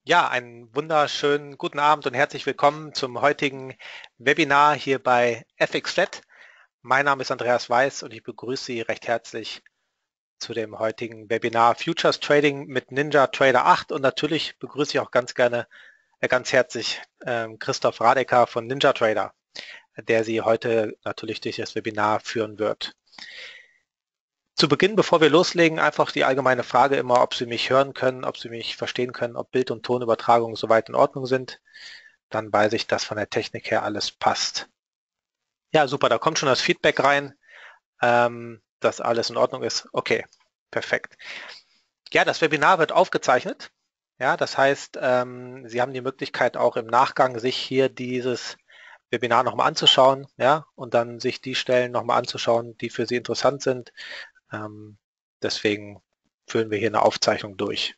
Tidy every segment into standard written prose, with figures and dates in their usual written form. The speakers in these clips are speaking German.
Ja, einen wunderschönen guten Abend und herzlich willkommen zum heutigen Webinar hier bei FXFlat. Mein Name ist Andreas Weiß und ich begrüße Sie recht herzlich zu dem heutigen Webinar Futures Trading mit NinjaTrader 8 und natürlich begrüße ich auch ganz herzlich Christoph Radecker von NinjaTrader, der Sie heute natürlich durch das Webinar führen wird. Zu Beginn, bevor wir loslegen, einfach die allgemeine Frage immer, ob Sie mich hören können, ob Sie mich verstehen können, ob Bild- und Tonübertragungen soweit in Ordnung sind. Dann weiß ich, dass von der Technik her alles passt. Ja, super, da kommt schon das Feedback rein, dass alles in Ordnung ist. Okay, perfekt. Ja, das Webinar wird aufgezeichnet. Ja, das heißt, Sie haben die Möglichkeit auch im Nachgang sich hier dieses Webinar nochmal anzuschauen, ja, und dann sich die Stellen nochmal anzuschauen, die für Sie interessant sind. Deswegen führen wir hier eine Aufzeichnung durch.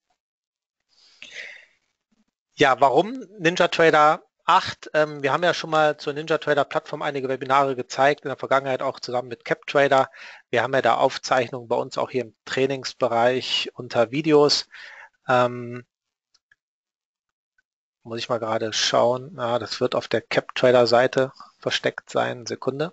Ja, warum NinjaTrader 8? Wir haben ja schon mal zur NinjaTrader-Plattform einige Webinare gezeigt, in der Vergangenheit auch zusammen mit CapTrader. Wir haben ja da Aufzeichnungen bei uns auch hier im Trainingsbereich unter Videos. Muss ich mal gerade schauen. Das wird auf der CapTrader-Seite versteckt sein. Sekunde.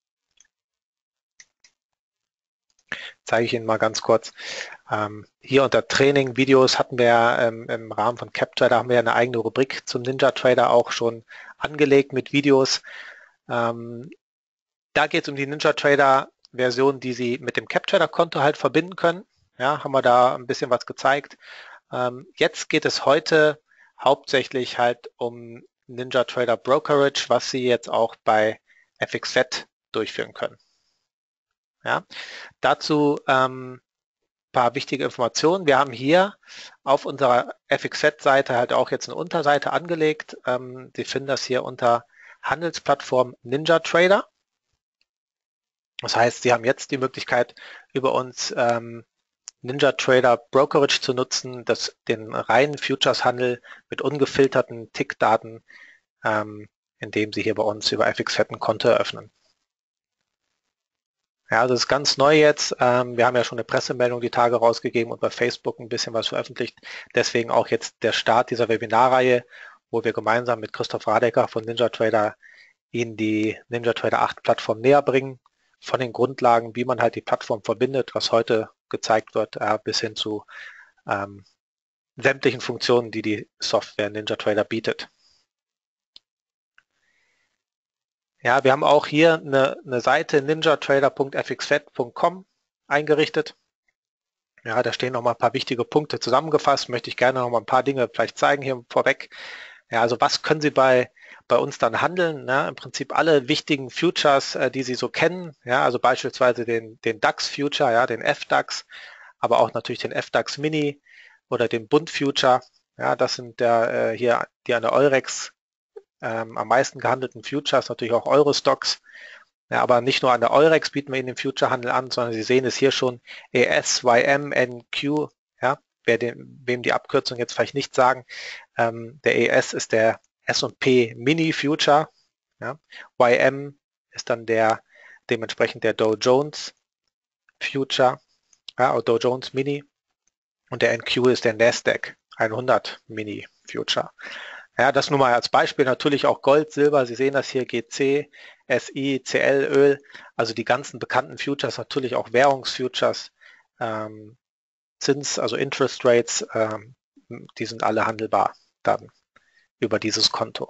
Zeige ich Ihnen mal ganz kurz. Hier unter Training, Videos hatten wir im Rahmen von CapTrader haben wir eine eigene Rubrik zum NinjaTrader auch schon angelegt mit Videos. Da geht es um die NinjaTrader Version, die Sie mit dem CapTrader-Konto halt verbinden können. Ja, haben wir da ein bisschen was gezeigt. Jetzt geht es heute hauptsächlich halt um NinjaTrader Brokerage, was Sie jetzt auch bei FXZ durchführen können. Ja, dazu paar wichtige Informationen. Wir haben hier auf unserer FXZ-Seite halt auch jetzt eine Unterseite angelegt. Sie finden das hier unter Handelsplattform NinjaTrader. Das heißt, Sie haben jetzt die Möglichkeit, über uns NinjaTrader Brokerage zu nutzen, den reinen Futures-Handel mit ungefilterten Tickdaten, indem Sie hier bei uns über FXZ ein Konto eröffnen. Ja, das ist ganz neu jetzt. Wir haben ja schon eine Pressemeldung die Tage rausgegeben und bei Facebook ein bisschen was veröffentlicht. Deswegen auch jetzt der Start dieser Webinarreihe, wo wir gemeinsam mit Christoph Radecker von NinjaTrader Ihnen die NinjaTrader 8 Plattform näher bringen, von den Grundlagen, wie man halt die Plattform verbindet, was heute gezeigt wird, bis hin zu sämtlichen Funktionen, die die Software NinjaTrader bietet. Ja, wir haben auch hier eine Seite ninjatrader.fxfed.com eingerichtet. Ja, da stehen noch mal ein paar wichtige Punkte zusammengefasst. Möchte ich gerne noch mal ein paar Dinge vielleicht zeigen hier vorweg. Ja, also was können Sie bei uns dann handeln? Ne? Im Prinzip alle wichtigen Futures, die Sie so kennen. Ja, also beispielsweise den DAX Future, ja, den FDAX, aber auch natürlich den FDAX Mini oder den Bund Future. Ja, das sind hier die an der Eurex am meisten gehandelten Futures, natürlich auch Eurostocks. Ja, aber nicht nur an der Eurex bieten wir Ihnen den Future-Handel an, sondern Sie sehen es hier schon, ES, YM, NQ, ja, wem die Abkürzung jetzt vielleicht nicht sagen, der ES ist der S&P Mini Future, ja, YM ist dann dementsprechend der Dow Jones Future, ja, oder Dow Jones Mini und der NQ ist der Nasdaq 100 Mini Future. Ja, das nur mal als Beispiel, natürlich auch Gold, Silber, Sie sehen das hier, GC, SI, CL, Öl, also die ganzen bekannten Futures, natürlich auch Währungsfutures, Zins, also Interest Rates, die sind alle handelbar dann über dieses Konto.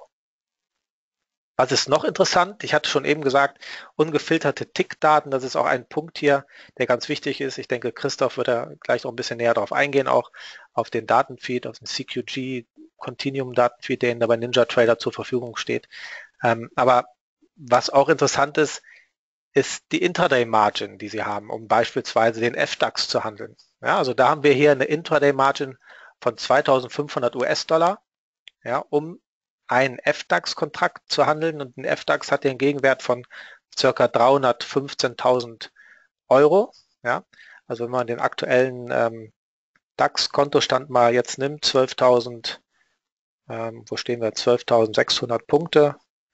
Was ist noch interessant? Ich hatte schon eben gesagt, ungefilterte Tickdaten, das ist auch ein Punkt hier, der ganz wichtig ist. Ich denke, Christoph wird da gleich noch ein bisschen näher darauf eingehen, auch auf den Datenfeed, auf den CQG Continuum Datenfeed, der Ihnen da bei NinjaTrader zur Verfügung steht. Aber was auch interessant ist, ist die Intraday Margin, die Sie haben, um beispielsweise den FDAX zu handeln. Ja, also da haben wir hier eine Intraday Margin von 2.500 US-Dollar, ja, um einen FDAX-Kontrakt zu handeln, und ein FDAX hat den Gegenwert von ca. 315.000 Euro. Ja, also wenn man den aktuellen DAX-Kontostand mal jetzt nimmt, 12.000, wo stehen wir, 12.600 Punkte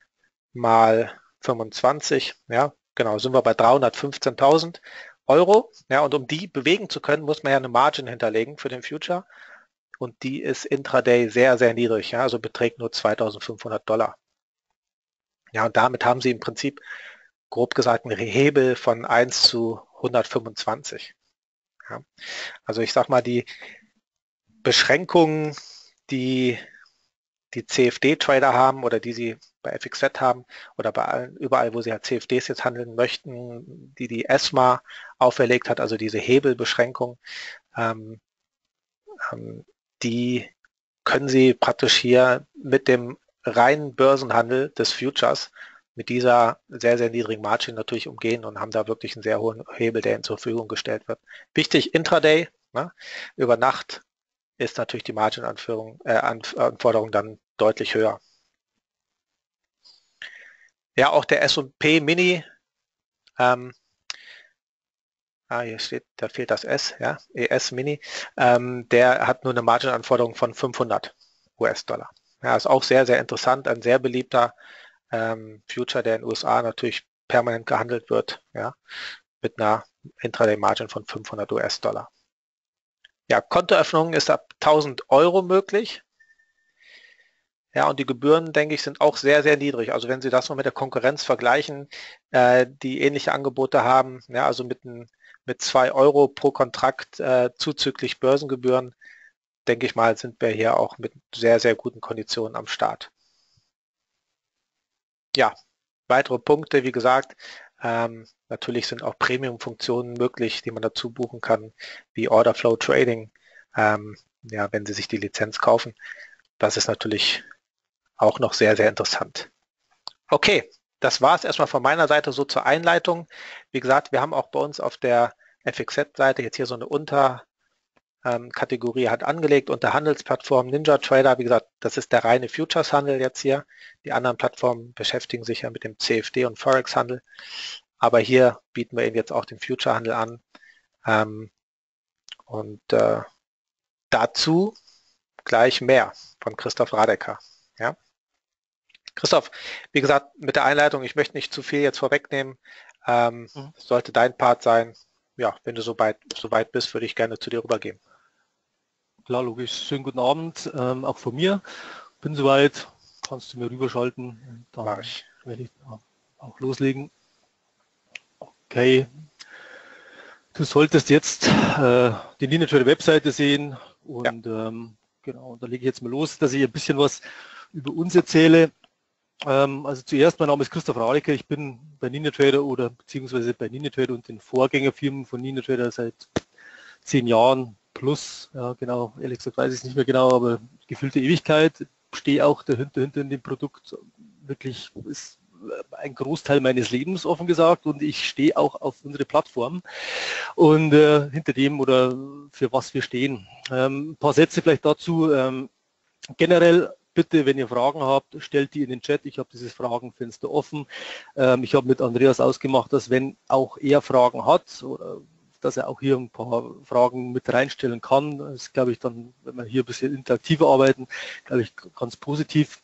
mal 25, ja, genau, sind wir bei 315.000 Euro. Ja, und um die bewegen zu können, muss man ja eine Margin hinterlegen für den Future. und die ist intraday sehr, sehr niedrig, ja, also beträgt nur $2.500. Ja, und damit haben Sie im Prinzip, grob gesagt, einen Hebel von 1 zu 125. Ja. Also ich sag mal, die Beschränkungen, die die CFD-Trader haben oder die sie bei FXZ haben oder bei allen, überall, wo sie halt CFDs jetzt handeln möchten, die die ESMA auferlegt hat, also diese Hebelbeschränkung, ähm, die können Sie praktisch hier mit dem reinen Börsenhandel des Futures mit dieser sehr, sehr niedrigen Margin natürlich umgehen und haben da wirklich einen sehr hohen Hebel, der ihnen zur Verfügung gestellt wird. Wichtig, Intraday, ne? Über Nacht ist natürlich die Margin-Anforderung dann deutlich höher. Ja, auch der S&P Mini, hier steht, da fehlt das S, ja, ES Mini, der hat nur eine Margin-Anforderung von 500 US-Dollar. Ja, ist auch sehr, sehr interessant, ein sehr beliebter Future, der in den USA natürlich permanent gehandelt wird, ja, mit einer Intraday-Margin von 500 US-Dollar. Ja, Kontoöffnung ist ab 1000 Euro möglich. Ja, und die Gebühren, denke ich, sind auch sehr, sehr niedrig. Also wenn Sie das mal mit der Konkurrenz vergleichen, die ähnliche Angebote haben, ja, also mit 2 Euro pro Kontrakt zuzüglich Börsengebühren, denke ich mal, sind wir hier auch mit sehr, sehr guten Konditionen am Start. Ja, weitere Punkte, wie gesagt, natürlich sind auch Premium-Funktionen möglich, die man dazu buchen kann, wie Order Flow Trading, ja, wenn Sie sich die Lizenz kaufen. Das ist natürlich auch noch sehr, sehr interessant. Okay, das war es erstmal von meiner Seite so zur Einleitung. Wie gesagt, wir haben auch bei uns auf der FXZ-Seite jetzt hier so eine Unterkategorie hat angelegt unter Handelsplattform NinjaTrader. Wie gesagt, das ist der reine Futures-Handel jetzt hier. Die anderen Plattformen beschäftigen sich ja mit dem CFD und Forex-Handel. Aber hier bieten wir Ihnen jetzt auch den Future-Handel an. Dazu gleich mehr von Christoph Radecker. Ja. Christoph, wie gesagt, mit der Einleitung, ich möchte nicht zu viel jetzt vorwegnehmen. Sollte dein Part sein. Ja, wenn du soweit bist, würde ich gerne zu dir rübergeben. Klar, logisch. Schönen guten Abend, auch von mir. Bin soweit, kannst du mir rüberschalten. Dann Mach ich. werde ich auch loslegen. Okay. Du solltest jetzt die NinjaTrader Webseite sehen und ja. Genau, da lege ich jetzt mal los, dass ich ein bisschen was über uns erzähle. Also zuerst, mein Name ist Christoph Radecker, ich bin bei NinjaTrader oder beziehungsweise bei NinjaTrader und den Vorgängerfirmen von NinjaTrader seit 10 Jahren plus, ja genau, ehrlich gesagt weiß ich es nicht mehr genau, aber gefühlte Ewigkeit, stehe auch dahinter in dem Produkt, wirklich ist ein Großteil meines Lebens, offen gesagt, und ich stehe auch auf unsere Plattform und hinter dem oder für was wir stehen. Ein paar Sätze vielleicht dazu. Generell bitte, wenn ihr Fragen habt, stellt die in den Chat. Ich habe dieses Fragenfenster offen. Ich habe mit Andreas ausgemacht, dass wenn auch er Fragen hat, oder dass er auch hier ein paar Fragen mit reinstellen kann. Das ist, glaube ich, dann, wenn wir hier ein bisschen interaktiver arbeiten, glaube ich, ganz positiv.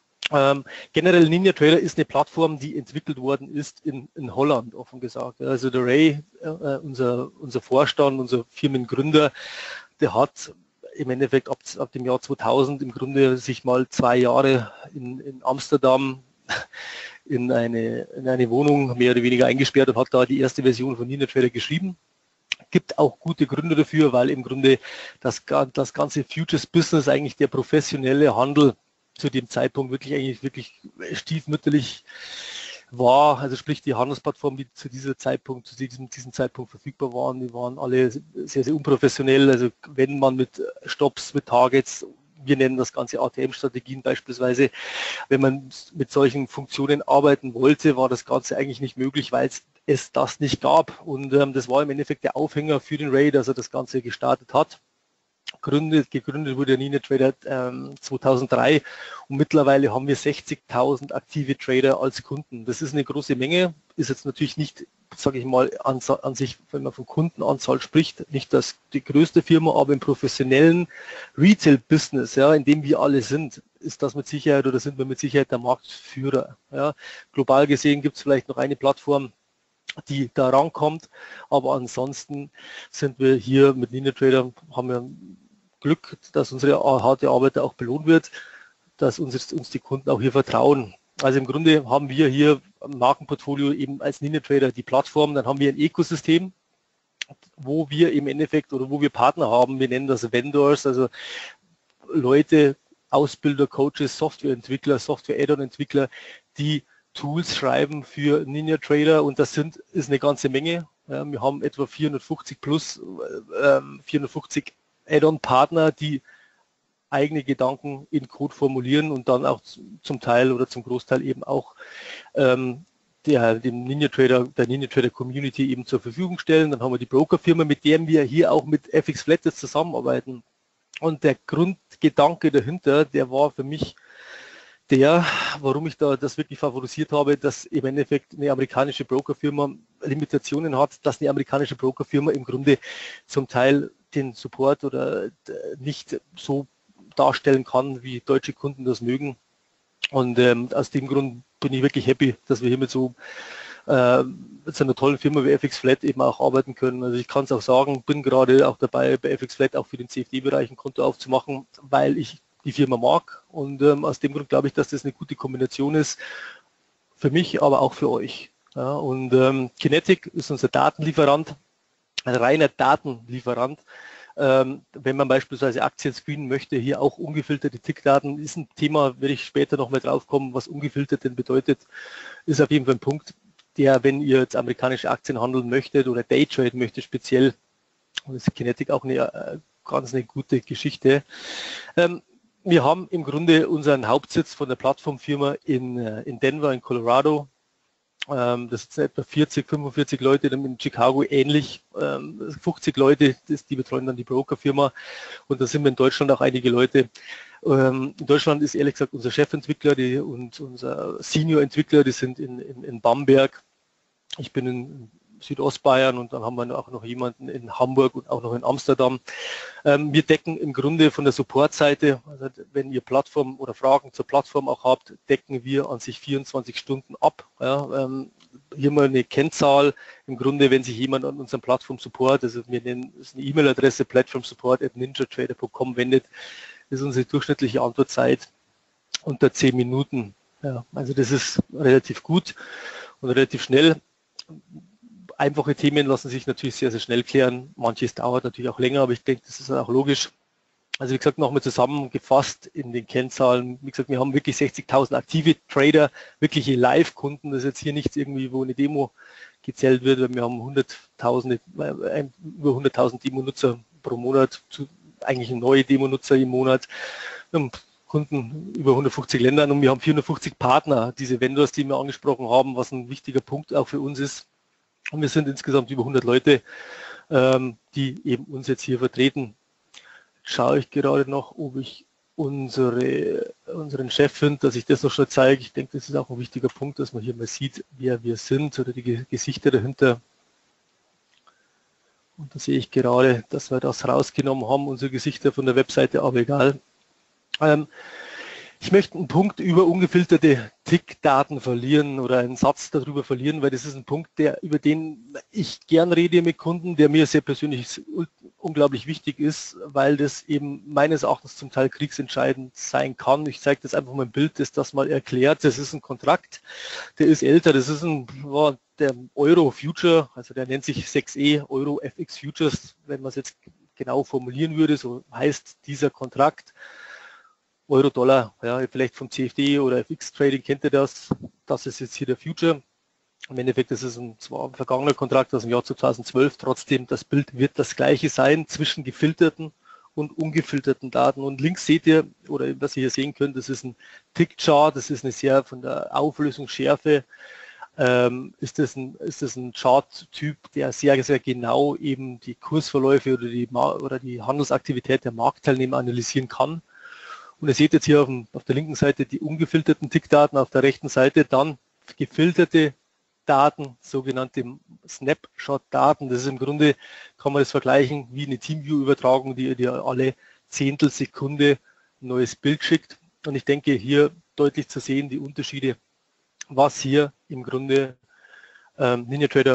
Generell NinjaTrader ist eine Plattform, die entwickelt worden ist in Holland, offen gesagt. Also der Ray, unser Vorstand, unser Firmengründer, der hat im Endeffekt ab dem Jahr 2000 im Grunde sich mal 2 Jahre in Amsterdam in eine Wohnung mehr oder weniger eingesperrt und hat da die erste Version von NinjaTrader geschrieben. Gibt auch gute Gründe dafür, weil im Grunde das ganze Futures-Business, eigentlich der professionelle Handel zu dem Zeitpunkt wirklich stiefmütterlich war, also sprich die Handelsplattformen, die zu diesem Zeitpunkt verfügbar waren, die waren alle sehr, sehr unprofessionell. Also wenn man mit Stops, mit Targets, wir nennen das Ganze ATM-Strategien beispielsweise, wenn man mit solchen Funktionen arbeiten wollte, war das Ganze eigentlich nicht möglich, weil es das nicht gab. Und das war im Endeffekt der Aufhänger für den Ray, dass er das Ganze gestartet hat. Gegründet wurde der NinjaTrader 2003 und mittlerweile haben wir 60.000 aktive Trader als Kunden. Das ist eine große Menge, ist jetzt natürlich nicht, sage ich mal, an sich, wenn man von Kundenanzahl spricht, nicht das die größte Firma, aber im professionellen Retail-Business, ja, in dem wir alle sind, ist das mit Sicherheit oder sind wir mit Sicherheit der Marktführer. Ja. Global gesehen gibt es vielleicht noch eine Plattform, die da rankommt, aber ansonsten sind wir hier mit NinjaTrader, haben wir Glück, dass unsere harte Arbeit auch belohnt wird, dass uns die Kunden auch hier vertrauen. Also im Grunde haben wir hier ein Markenportfolio eben als NinjaTrader die Plattform, dann haben wir ein Ökosystem, wo wir im Endeffekt oder wo wir Partner haben, wir nennen das Vendors, also Leute, Ausbilder, Coaches, Softwareentwickler, Software-Add-on-Entwickler, die Tools schreiben für NinjaTrader und das ist eine ganze Menge. Ja, wir haben etwa 450 Add-on-Partner, die eigene Gedanken in Code formulieren und dann auch zum Teil oder zum Großteil eben auch der NinjaTrader Community eben zur Verfügung stellen. Dann haben wir die Brokerfirma, mit der wir hier auch mit FX Flat jetzt zusammenarbeiten. Und der Grundgedanke dahinter, der war für mich warum ich da das wirklich favorisiert habe, dass im Endeffekt eine amerikanische Brokerfirma Limitationen hat, dass eine amerikanische Brokerfirma im Grunde zum Teil den Support oder nicht so darstellen kann, wie deutsche Kunden das mögen. Und aus dem Grund bin ich wirklich happy, dass wir hier mit so einer tollen Firma wie FX Flat eben auch arbeiten können. Also ich kann es auch sagen, bin gerade auch dabei, bei FX Flat auch für den CFD-Bereich ein Konto aufzumachen, weil ich die Firma mag und aus dem Grund glaube ich, dass das eine gute Kombination ist für mich, aber auch für euch. Ja, und Kinetic ist unser Datenlieferant, ein reiner Datenlieferant. Wenn man beispielsweise Aktien screenen möchte, hier auch ungefilterte Tickdaten, ist ein Thema, werde ich später noch mal drauf kommen, was ungefiltert denn bedeutet, ist auf jeden Fall ein Punkt, der, wenn ihr jetzt amerikanische Aktien handeln möchtet oder Daytrade möchtet speziell, und ist Kinetic auch eine gute Geschichte. Wir haben im Grunde unseren Hauptsitz von der Plattformfirma in Denver, in Colorado. Das sind etwa 45 Leute, in Chicago ähnlich, 50 Leute, die betreuen dann die Brokerfirma und da sind wir in Deutschland auch einige Leute. In Deutschland ist ehrlich gesagt unser Chefentwickler und unser Senior-Entwickler, die sind in Bamberg. Ich bin in Südostbayern und dann haben wir auch noch jemanden in Hamburg und auch noch in Amsterdam. Wir decken im Grunde von der Support-Seite, also wenn ihr Plattform oder Fragen zur Plattform auch habt, decken wir an sich 24 Stunden ab. Ja, hier mal eine Kennzahl, im Grunde, wenn sich jemand an unseren Plattform-Support, also wir nennen es eine E-Mail-Adresse platformsupport@ninjatrader.com wendet, ist unsere durchschnittliche Antwortzeit unter 10 Minuten. Ja, also das ist relativ gut und relativ schnell. Einfache Themen lassen sich natürlich sehr, sehr schnell klären. Manches dauert natürlich auch länger, aber ich denke, das ist auch logisch. Also wie gesagt, nochmal zusammengefasst in den Kennzahlen. Wie gesagt, wir haben wirklich 60.000 aktive Trader, wirkliche Live-Kunden. Das ist jetzt hier nichts irgendwie, wo eine Demo gezählt wird, weil wir haben über 100.000 Demo-Nutzer pro Monat, eigentlich neue Demo-Nutzer im Monat. Wir haben Kunden über 150 Ländern und wir haben 450 Partner, diese Vendors, die wir angesprochen haben, was ein wichtiger Punkt auch für uns ist. Und wir sind insgesamt über 100 Leute, die eben uns jetzt hier vertreten. Jetzt schaue ich gerade noch, ob ich unseren Chef finde, dass ich das noch schnell zeige. Ich denke, das ist auch ein wichtiger Punkt, dass man hier mal sieht, wer wir sind oder die Gesichter dahinter. Und da sehe ich gerade, dass wir das rausgenommen haben, unsere Gesichter von der Webseite, aber egal. Ich möchte einen Punkt über ungefilterte Tickdaten verlieren oder einen Satz darüber verlieren, weil das ist ein Punkt, über den ich gern rede mit Kunden, der mir sehr persönlich unglaublich wichtig ist, weil das eben meines Erachtens zum Teil kriegsentscheidend sein kann. Ich zeige das einfach mal ein Bild, das das mal erklärt. Das ist ein Kontrakt, der ist älter, das ist der Euro Future, also der nennt sich 6E Euro FX Futures, wenn man es jetzt genau formulieren würde, so heißt dieser Kontrakt. Euro-Dollar, ja, vielleicht vom CFD oder FX-Trading kennt ihr das. Das ist jetzt hier der Future. Im Endeffekt ist es zwar ein vergangener Kontrakt aus dem Jahr 2012, trotzdem das Bild wird das gleiche sein zwischen gefilterten und ungefilterten Daten. Und links seht ihr, oder was ihr hier sehen könnt, das ist ein Tick-Chart, das ist eine sehr von der Auflösungsschärfe, ist das ein Chart-Typ, der sehr, sehr genau eben die Kursverläufe oder die Handelsaktivität der Marktteilnehmer analysieren kann. Und ihr seht jetzt hier auf der linken Seite die ungefilterten Tickdaten, auf der rechten Seite dann gefilterte Daten, sogenannte Snapshot-Daten. Das ist im Grunde, kann man das vergleichen, wie eine TeamView-Übertragung, die dir alle Zehntelsekunde ein neues Bild schickt. Und ich denke, hier deutlich zu sehen, die Unterschiede, was hier im Grunde NinjaTrader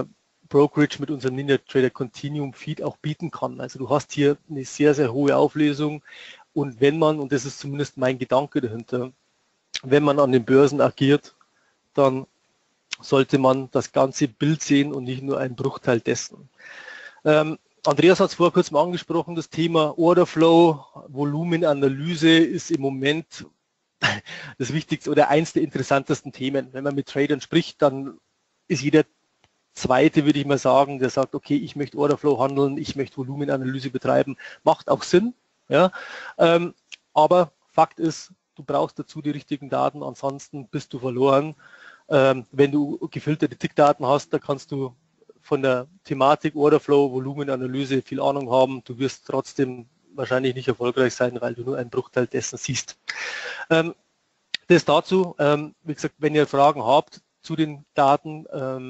Brokerage mit unserem NinjaTrader Continuum Feed auch bieten kann. Also du hast hier eine sehr, sehr hohe Auflösung und wenn man, und das ist zumindest mein Gedanke dahinter, wenn man an den Börsen agiert, dann sollte man das ganze Bild sehen und nicht nur einen Bruchteil dessen. Andreas hat es vor kurzem angesprochen, das Thema Orderflow, Volumenanalyse ist im Moment das wichtigste oder eins der interessantesten Themen. Wenn man mit Tradern spricht, dann ist jeder Zweite, würde ich mal sagen, der sagt, okay, ich möchte Orderflow handeln, ich möchte Volumenanalyse betreiben, macht auch Sinn. Ja? Aber Fakt ist, du brauchst dazu die richtigen Daten, ansonsten bist du verloren. Wenn du gefilterte Tickdaten hast, da kannst du von der Thematik Orderflow, Volumenanalyse viel Ahnung haben. Du wirst trotzdem wahrscheinlich nicht erfolgreich sein, weil du nur einen Bruchteil dessen siehst. Das dazu, wie gesagt, wenn ihr Fragen habt zu den Daten,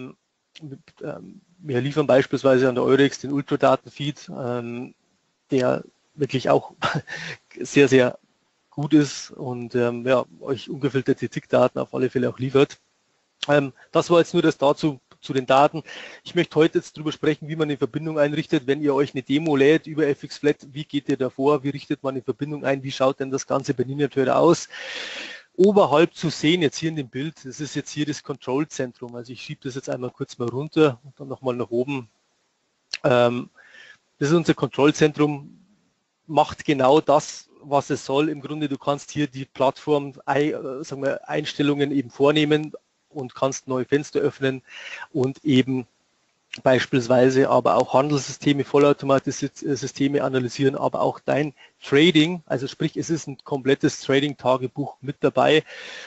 wir liefern beispielsweise an der Eurex den Ultradatenfeed, der wirklich auch sehr, sehr gut ist und ja, euch ungefilterte Tickdaten auf alle Fälle auch liefert. Das war jetzt nur das dazu zu den Daten. Ich möchte heute jetzt darüber sprechen, wie man eine Verbindung einrichtet, wenn ihr euch eine Demo lädt über FXFlat. Wie geht ihr da vor? Wie richtet man eine Verbindung ein? Wie schaut denn das Ganze bei NinjaTrader aus? Oberhalb zu sehen, jetzt hier in dem Bild, das ist jetzt hier das Kontrollzentrum. Also ich schiebe das jetzt einmal kurz mal runter und dann nochmal nach oben. Das ist unser Kontrollzentrum, macht genau das, was es soll. Im Grunde, du kannst hier die Plattform, sagen wir, Einstellungen eben vornehmen und kannst neue Fenster öffnen und eben beispielsweise aber auch Handelssysteme, vollautomatisierte Systeme analysieren, aber auch dein Trading, also sprich, es ist ein komplettes Trading-Tagebuch mit dabei,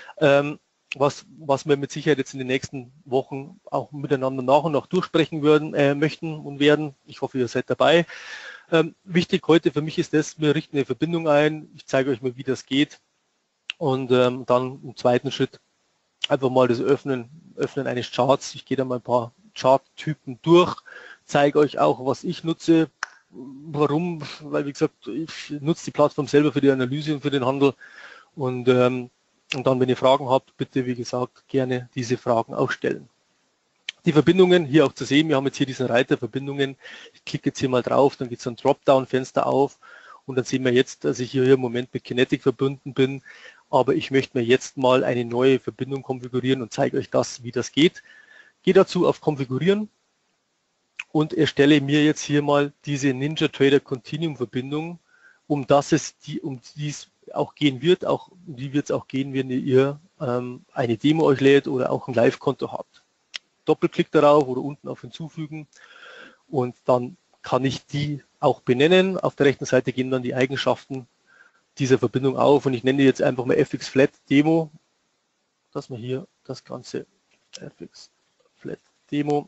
was wir mit Sicherheit jetzt in den nächsten Wochen auch miteinander nach und nach durchsprechen möchten und werden. Ich hoffe, ihr seid dabei. Wichtig heute für mich ist das, wir richten eine Verbindung ein, ich zeige euch mal, wie das geht und dann im zweiten Schritt einfach mal das Öffnen eines Charts. Ich gehe da mal ein paar Chart-Typen durch, zeige euch auch, was ich nutze. Warum? Weil, wie gesagt, ich nutze die Plattform selber für die Analyse und für den Handel. Und dann, wenn ihr Fragen habt, bitte, wie gesagt, gerne diese Fragen auch stellen. Die Verbindungen hier auch zu sehen, wir haben jetzt hier diesen Reiter Verbindungen. Ich klicke jetzt hier mal drauf, dann geht so ein Dropdown-Fenster auf und dann sehen wir jetzt, dass ich hier im Moment mit Kinetic verbunden bin. Aber ich möchte mir jetzt mal eine neue Verbindung konfigurieren und zeige euch das, wie das geht. Gehe dazu auf Konfigurieren und erstelle mir jetzt hier mal diese NinjaTrader Continuum Verbindung, um die es auch gehen wird, wie wird es auch gehen, wenn ihr eine Demo euch lädt oder auch ein Live-Konto habt. Doppelklick darauf oder unten auf Hinzufügen und dann kann ich die auch benennen. Auf der rechten Seite gehen dann die Eigenschaften dieser Verbindung auf und ich nenne jetzt einfach mal FXFlat Demo, dass wir hier das Ganze FXFlat Demo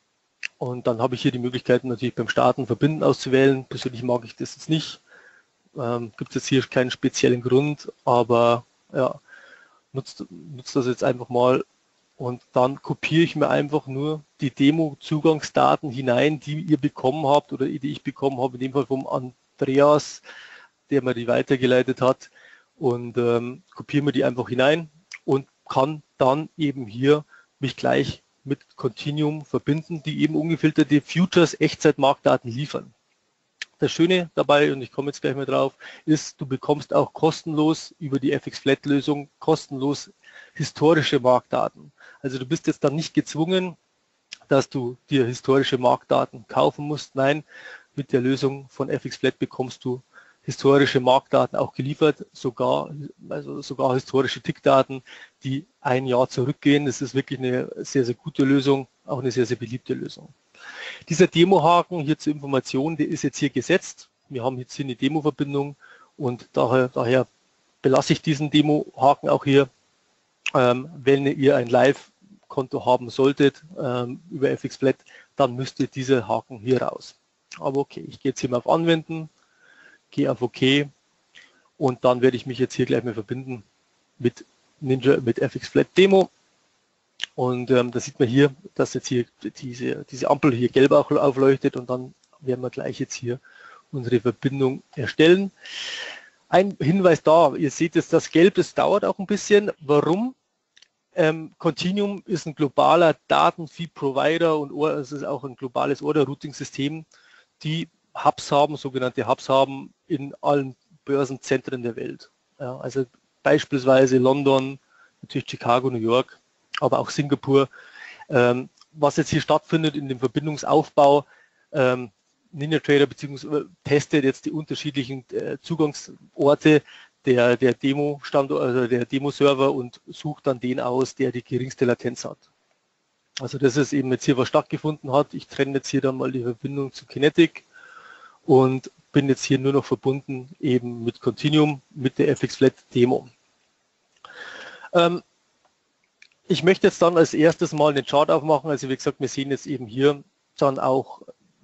und dann habe ich hier die Möglichkeit natürlich beim Starten Verbinden auszuwählen. Persönlich mag ich das jetzt nicht, gibt es jetzt hier keinen speziellen Grund, aber ja, nutzt das jetzt einfach mal und dann kopiere ich mir einfach nur die Demo-Zugangsdaten hinein, die ihr bekommen habt oder die ich bekommen habe, in dem Fall vom Andreas, der mir die weitergeleitet hat und kopiere mir die einfach hinein und kann dann eben hier mich gleich mit Continuum verbinden, die eben ungefilterte Futures Echtzeitmarktdaten liefern. Das Schöne dabei, und ich komme jetzt gleich mal drauf, ist, du bekommst auch kostenlos über die FXFlat-Lösung kostenlos historische Marktdaten. Also du bist jetzt dann nicht gezwungen, dass du dir historische Marktdaten kaufen musst. Nein, mit der Lösung von FXFlat bekommst du historische Marktdaten auch geliefert, sogar historische Tickdaten, die ein Jahr zurückgehen. Das ist wirklich eine sehr, sehr gute Lösung, auch eine sehr, sehr beliebte Lösung. Dieser Demo-Haken hier zur Information, der ist jetzt hier gesetzt. Wir haben jetzt hier eine Demo-Verbindung und daher belasse ich diesen Demo-Haken auch hier. Wenn ihr ein Live-Konto haben solltet über FXFlat, dann müsste dieser Haken hier raus. Aber okay, ich gehe jetzt hier mal auf Anwenden, gehe auf OK und dann werde ich mich jetzt hier gleich mal verbinden mit FXFlat Demo. Und da sieht man hier, dass jetzt hier diese Ampel hier gelb auch aufleuchtet und dann werden wir gleich jetzt hier unsere Verbindung erstellen. Ein Hinweis da, ihr seht jetzt das Gelb, das dauert auch ein bisschen. Warum? Continuum ist ein globaler Datenfeed-Provider und es ist auch ein globales Order-Routing-System, die Hubs haben, sogenannte Hubs haben in allen Börsenzentren der Welt. Ja, also beispielsweise London, natürlich Chicago, New York, aber auch Singapur. Was jetzt hier stattfindet in dem Verbindungsaufbau, NinjaTrader beziehungsweise testet jetzt die unterschiedlichen Zugangsorte der Demo-Standort, also der Demo-Server und sucht dann den aus, der die geringste Latenz hat. Also das ist eben jetzt hier, was stattgefunden hat. Ich trenne jetzt hier dann mal die Verbindung zu Kinetic und bin jetzt hier nur noch verbunden eben mit Continuum, mit der FXFlat Demo. Ich möchte jetzt dann als erstes mal einen Chart aufmachen. Also wie gesagt, wir sehen jetzt eben hier dann auch,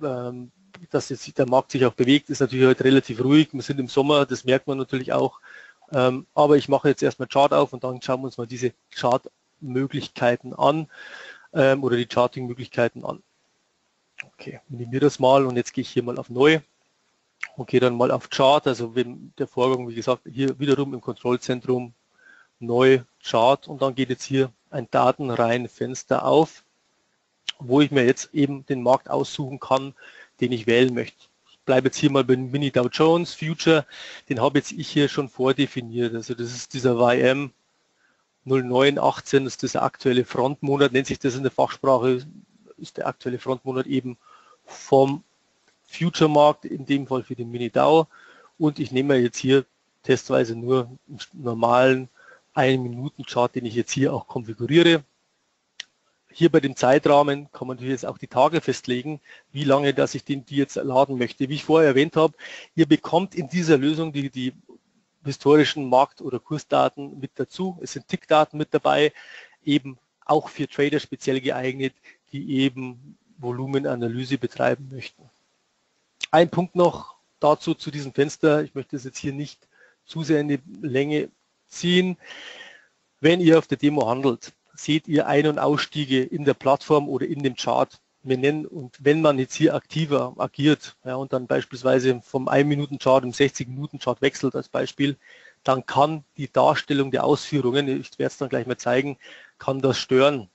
dass jetzt der Markt sich auch bewegt, ist natürlich heute relativ ruhig. Wir sind im Sommer, das merkt man natürlich auch. Aber ich mache jetzt erstmal Chart auf und dann schauen wir uns mal diese Chartmöglichkeiten an oder die Charting-Möglichkeiten an. Okay, minimiere das mal und jetzt gehe ich hier mal auf Neu und gehe dann mal auf Chart. Also wenn der Vorgang, wie gesagt, hier wiederum im Kontrollzentrum Neu Chart und dann geht jetzt hier ein Datenreihenfenster auf, wo ich mir jetzt eben den Markt aussuchen kann, den ich wählen möchte. Ich bleibe jetzt hier mal beim Mini Dow Jones Future, den habe jetzt ich hier schon vordefiniert. Also das ist dieser YM 0918, das ist dieser aktuelle Frontmonat, nennt sich das in der Fachsprache, ist der aktuelle Frontmonat eben vom Future-Markt, in dem Fall für den Mini Dow. Und ich nehme jetzt hier testweise nur einen normalen 1-Minuten-Chart, den ich jetzt hier auch konfiguriere. Hier bei dem Zeitrahmen kann man natürlich jetzt auch die Tage festlegen, wie lange dass ich die jetzt laden möchte. Wie ich vorher erwähnt habe, ihr bekommt in dieser Lösung die historischen Markt- oder Kursdaten mit dazu. Es sind Tickdaten mit dabei, eben auch für Trader speziell geeignet, die eben Volumenanalyse betreiben möchten. Ein Punkt noch dazu zu diesem Fenster. Ich möchte es jetzt hier nicht zu sehr in die Länge ziehen. Wenn ihr auf der Demo handelt, seht ihr Ein- und Ausstiege in der Plattform oder in dem Chart. Wir nennen, und wenn man jetzt hier aktiver agiert, ja, und dann beispielsweise vom 1-Minuten-Chart im 60-Minuten-Chart wechselt als Beispiel, dann kann die Darstellung der Ausführungen, ich werde es dann gleich mal zeigen, kann das stören.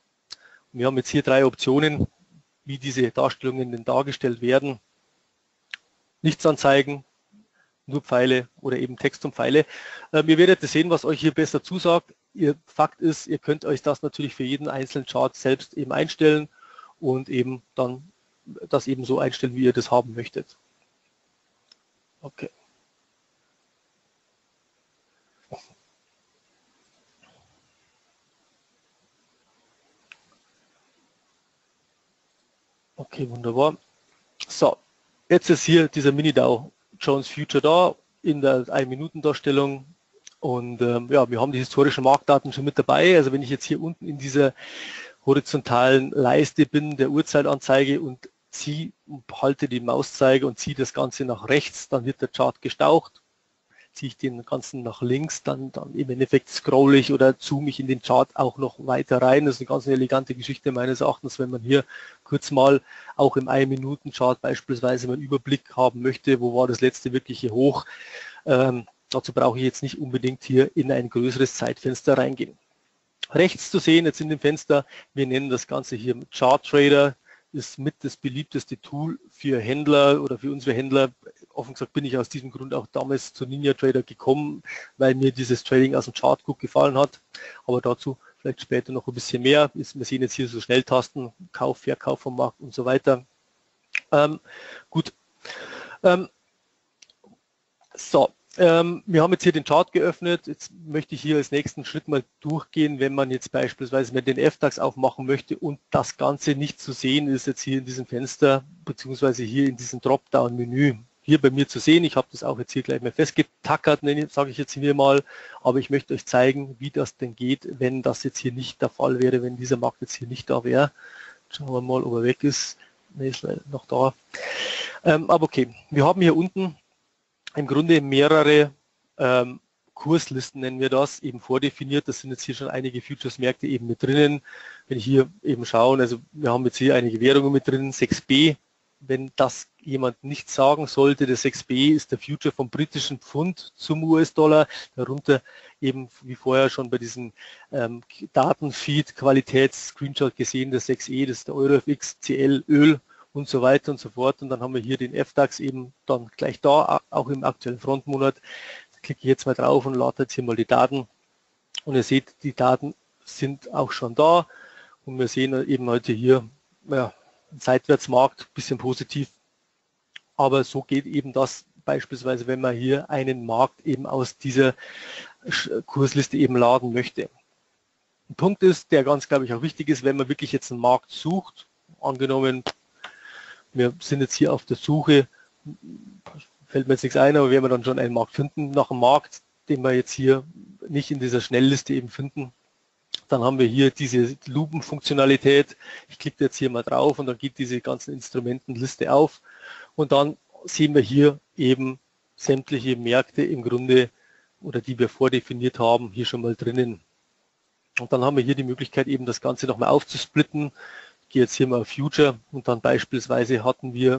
Wir haben jetzt hier 3 Optionen, wie diese Darstellungen denn dargestellt werden. Nichts anzeigen, nur Pfeile oder eben Text und Pfeile. Ihr werdet sehen, was euch hier besser zusagt. Fakt ist, ihr könnt euch das natürlich für jeden einzelnen Chart selbst eben einstellen und eben dann das eben so einstellen, wie ihr das haben möchtet. Okay. Okay, wunderbar. So, jetzt ist hier dieser Mini Dow Jones Future da in der 1-Minuten-Darstellung. Und ja, wir haben die historischen Marktdaten schon mit dabei. Also wenn ich jetzt hier unten in dieser horizontalen Leiste bin, der Uhrzeitanzeige und halte die Mauszeiger und ziehe das Ganze nach rechts, dann wird der Chart gestaucht. Ziehe ich den ganzen nach links, dann im Endeffekt scrolle ich oder zoome ich in den Chart auch noch weiter rein. Das ist eine ganz elegante Geschichte meines Erachtens, wenn man hier kurz mal auch im 1-Minuten-Chart beispielsweise mal einen Überblick haben möchte, wo war das letzte wirkliche Hoch. Dazu brauche ich jetzt nicht unbedingt hier in ein größeres Zeitfenster reingehen. Rechts zu sehen jetzt in dem Fenster, wir nennen das Ganze hier Chart Trader, ist mit das beliebteste Tool für Händler oder für unsere Händler. Offen gesagt bin ich aus diesem Grund auch damals zu NinjaTrader gekommen, weil mir dieses Trading aus dem Chart gut gefallen hat. Aber dazu vielleicht später noch ein bisschen mehr. Wir sehen jetzt hier so Schnelltasten, Kauf, Verkauf vom Markt und so weiter. Gut. Wir haben jetzt hier den Chart geöffnet. Jetzt möchte ich hier als nächsten Schritt mal durchgehen, wenn man jetzt beispielsweise mit den FDAX aufmachen möchte und das Ganze nicht zu sehen ist jetzt hier in diesem Fenster, beziehungsweise hier in diesem Dropdown-Menü. Hier bei mir zu sehen, ich habe das auch jetzt hier gleich mal festgetackert, sage ich jetzt hier mal, aber ich möchte euch zeigen, wie das denn geht, wenn das jetzt hier nicht der Fall wäre, wenn dieser Markt jetzt hier nicht da wäre. Schauen wir mal, ob er weg ist. Ne, ist noch da. Aber okay, wir haben hier unten im Grunde mehrere Kurslisten, nennen wir das, eben vordefiniert. Das sind jetzt hier schon einige Futures-Märkte eben mit drinnen. Wenn ich hier eben schaue, also wir haben jetzt hier einige Währungen mit drinnen, 6B. Wenn das jemand nicht sagen sollte, der 6b ist der Future vom britischen Pfund zum US-Dollar, darunter eben wie vorher schon bei diesem Datenfeed-Qualitäts-Screenshot gesehen, der 6e, das ist der EuroFX, CL, Öl und so weiter und so fort. Und dann haben wir hier den FDAX eben dann gleich da, auch im aktuellen Frontmonat. Da klicke ich jetzt mal drauf und lade jetzt hier mal die Daten. Und ihr seht, die Daten sind auch schon da. Und wir sehen eben heute hier, ja, ein Seitwärtsmarkt, bisschen positiv. Aber so geht eben das beispielsweise, wenn man hier einen Markt eben aus dieser Kursliste eben laden möchte. Ein Punkt ist, der ganz, glaube ich, auch wichtig ist, wenn man wirklich jetzt einen Markt sucht, angenommen, wir sind jetzt hier auf der Suche, fällt mir jetzt nichts ein, aber werden wir dann schon einen Markt finden, nach einem Markt, den wir jetzt hier nicht in dieser Schnellliste eben finden, dann haben wir hier diese Lupenfunktionalität. Ich klicke jetzt hier mal drauf und dann geht diese ganzen Instrumentenliste auf und dann sehen wir hier eben sämtliche Märkte im Grunde oder die wir vordefiniert haben, hier schon mal drinnen. Und dann haben wir hier die Möglichkeit eben das Ganze nochmal aufzusplitten. Ich gehe jetzt hier mal auf Future und dann beispielsweise hatten wir,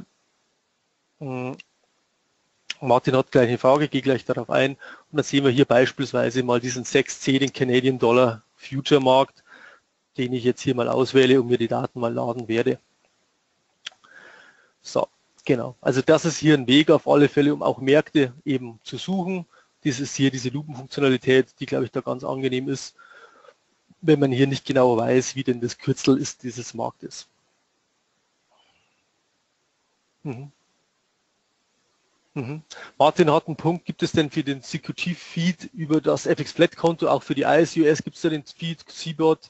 Martin hat gleich eine Frage, gehe gleich darauf ein und dann sehen wir hier beispielsweise mal diesen 6C, den Canadian Dollar Future Markt, den ich jetzt hier mal auswähle und mir die Daten mal laden werde. So, genau. Also das ist hier ein Weg auf alle Fälle, um auch Märkte eben zu suchen. Das ist hier diese Lupenfunktionalität, die, glaube ich, da ganz angenehm ist, wenn man hier nicht genau weiß, wie denn das Kürzel ist dieses Marktes. Martin hat einen Punkt, gibt es denn für den CQT-Feed über das FX-Flat-Konto, auch für die ISUS, gibt es da den Feed CBOT?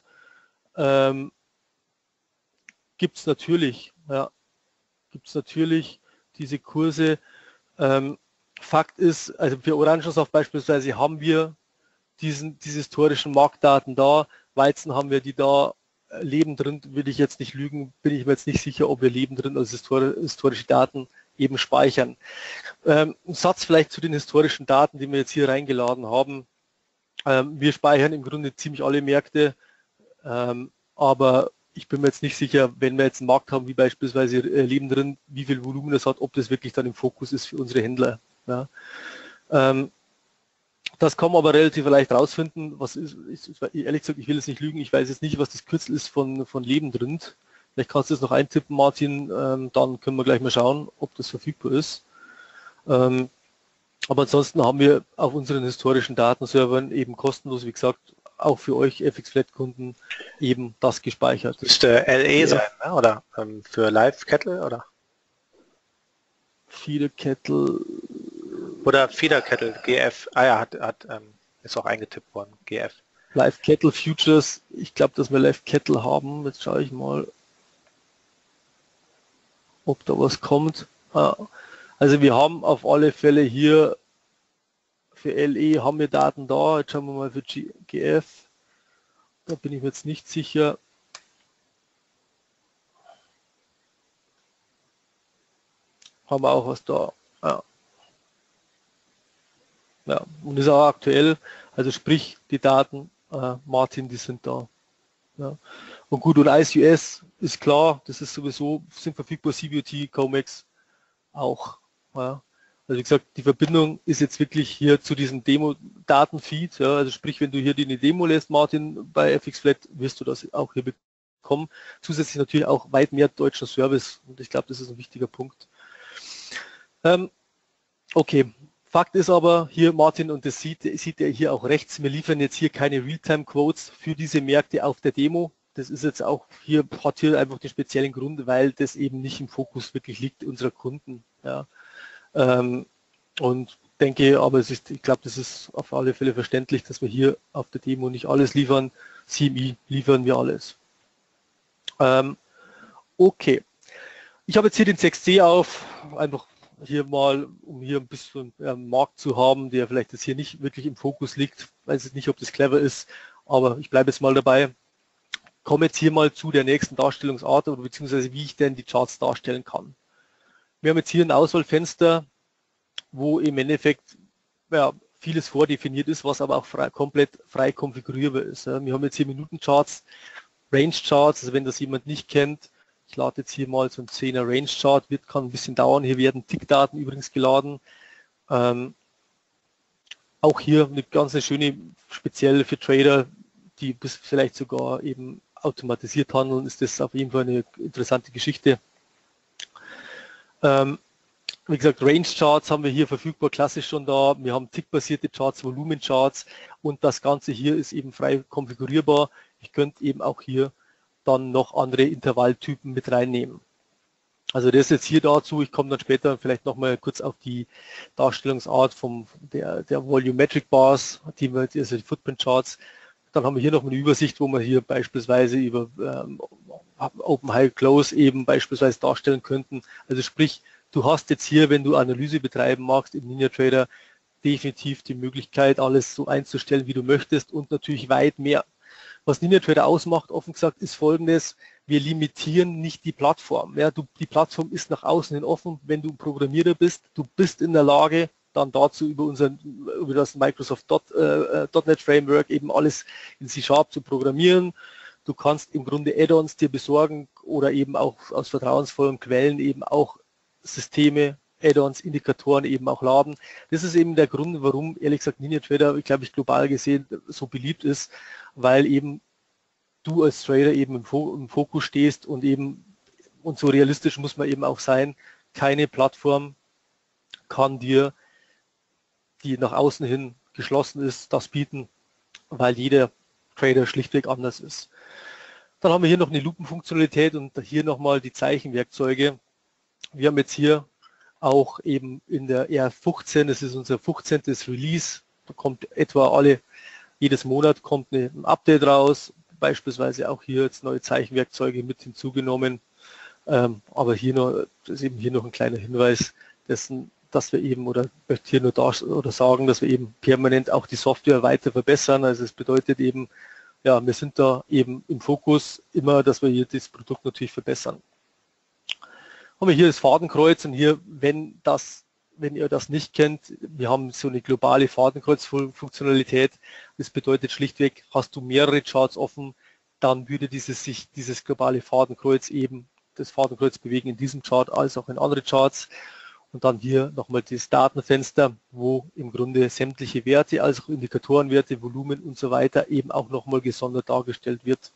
Gibt es natürlich, ja, gibt es natürlich diese Kurse. Fakt ist, also für Orangensaft beispielsweise haben wir diese historischen Marktdaten da, Weizen haben wir die da, Leben drin, will ich jetzt nicht lügen, bin ich mir jetzt nicht sicher, ob wir Leben drin als historische Daten eben speichern. Ein Satz vielleicht zu den historischen Daten, die wir jetzt hier reingeladen haben. Wir speichern im Grunde ziemlich alle Märkte, aber ich bin mir jetzt nicht sicher, wenn wir jetzt einen Markt haben, wie beispielsweise Leben drin, wie viel Volumen das hat, ob das wirklich dann im Fokus ist für unsere Händler. Ja. Das kann man aber relativ leicht rausfinden. Was ist, ehrlich gesagt, ich will jetzt nicht lügen, ich weiß jetzt nicht, was das Kürzel ist von Leben drin. Vielleicht kannst du das noch eintippen, Martin, dann können wir gleich mal schauen, ob das verfügbar ist. Aber ansonsten haben wir auf unseren historischen Datenservern eben kostenlos, wie gesagt, auch für euch FX-Flat-Kunden eben das gespeichert. Müsste LE sein, ne? Oder für Live-Kettle, oder? Feeder-Kettle. Oder Feeder-Kettle, GF. Ah ja, ist auch eingetippt worden, GF. Live-Kettle Futures, ich glaube, dass wir Live-Kettle haben. Jetzt schaue ich mal, ob da was kommt. Also wir haben auf alle Fälle hier für LE haben wir Daten da. Jetzt schauen wir mal für GF. Da bin ich mir jetzt nicht sicher. Haben wir auch was da. Ja, und ist auch aktuell. Also sprich, die Daten, Martin, die sind da. Ja. Und gut, und ISUS ist klar, das ist sowieso, sind verfügbar, CBOT, COMEX auch. Ja. Also wie gesagt, die Verbindung ist jetzt wirklich hier zu diesem Demo-Datenfeed. Ja. Also sprich, wenn du hier eine Demo lässt, Martin, bei FX-Flat, wirst du das auch hier bekommen. Zusätzlich natürlich auch weit mehr deutschen Service. Und ich glaube, das ist ein wichtiger Punkt. Okay. Fakt ist aber hier, Martin, und das sieht ihr hier auch rechts, wir liefern jetzt hier keine Realtime-Quotes für diese Märkte auf der Demo. Das ist jetzt auch hier, hat hier einfach den speziellen Grund, weil das eben nicht im Fokus wirklich liegt unserer Kunden. Ja. Und denke, aber ich glaube, das ist auf alle Fälle verständlich, dass wir hier auf der Demo nicht alles liefern. CMI liefern wir alles. Okay. Ich habe jetzt hier den 6C auf, einfach hier mal, um hier ein bisschen Markt zu haben, der vielleicht jetzt hier nicht wirklich im Fokus liegt. Ich weiß jetzt nicht, ob das clever ist, aber ich bleibe jetzt mal dabei. Komme jetzt hier mal zu der nächsten Darstellungsart oder beziehungsweise wie ich denn die Charts darstellen kann. Wir haben jetzt hier ein Auswahlfenster, wo im Endeffekt ja, vieles vordefiniert ist, was aber auch komplett frei konfigurierbar ist. Wir haben jetzt hier Minutencharts, Range-Charts, also wenn das jemand nicht kennt, Ich lade jetzt hier mal so ein 10er Range Chart, kann ein bisschen dauern. Hier werden Tickdaten übrigens geladen. Auch hier eine ganz schöne, speziell für Trader, die bis vielleicht sogar eben automatisiert handeln, ist das auf jeden Fall eine interessante Geschichte. Wie gesagt, Range Charts haben wir hier verfügbar, klassisch schon da. Wir haben tickbasierte Charts, Volumencharts und das Ganze hier ist eben frei konfigurierbar. Ich könnte eben auch hier dann noch andere Intervalltypen mit reinnehmen. Also das jetzt hier dazu, ich komme dann später vielleicht nochmal kurz auf die Darstellungsart der Volumetric Bars, also die Footprint Charts. Dann haben wir hier noch eine Übersicht, wo wir hier beispielsweise über Open, High, Close eben beispielsweise darstellen könnten. Also sprich, du hast jetzt hier, wenn du Analyse betreiben magst im NinjaTrader, definitiv die Möglichkeit, alles so einzustellen, wie du möchtest und natürlich weit mehr. Was NinjaTrader ausmacht, offen gesagt, ist Folgendes: Wir limitieren nicht die Plattform. Ja, die Plattform ist nach außen hin offen. Wenn du ein Programmierer bist, du bist in der Lage, dann dazu über das Microsoft .NET Framework eben alles in C# zu programmieren. Du kannst im Grunde Add-ons dir besorgen oder eben auch aus vertrauensvollen Quellen eben auch Systeme, Add-ons, Indikatoren eben auch laden. Das ist eben der Grund, warum, ehrlich gesagt, NinjaTrader, glaube ich, global gesehen so beliebt ist, weil eben du als Trader eben im Fokus stehst und so realistisch muss man eben auch sein, keine Plattform kann dir, die nach außen hin geschlossen ist, das bieten, weil jeder Trader schlichtweg anders ist. Dann haben wir hier noch eine Lupenfunktionalität und hier nochmal die Zeichenwerkzeuge. Wir haben jetzt hier auch eben in der R15, das ist unser 15. Release, da kommt jedes Monat kommt ein Update raus, beispielsweise auch hier jetzt neue Zeichenwerkzeuge mit hinzugenommen. Aber das ist eben hier noch ein kleiner Hinweis dessen, dass wir eben, oder ich möchte hier nur sagen, dass wir eben permanent auch die Software weiter verbessern. Also es bedeutet eben, ja, wir sind da eben im Fokus immer, dass wir hier das Produkt natürlich verbessern. Haben wir hier das Fadenkreuz und hier, wenn ihr das nicht kennt, wir haben so eine globale Fadenkreuz-Funktionalität. Das bedeutet schlichtweg, hast du mehrere Charts offen, dann würde dieses globale Fadenkreuz eben das Fadenkreuz bewegen in diesem Chart als auch in andere Charts. Und dann hier nochmal das Datenfenster, wo im Grunde sämtliche Werte, also auch Indikatorenwerte, Volumen und so weiter eben auch nochmal gesondert dargestellt wird.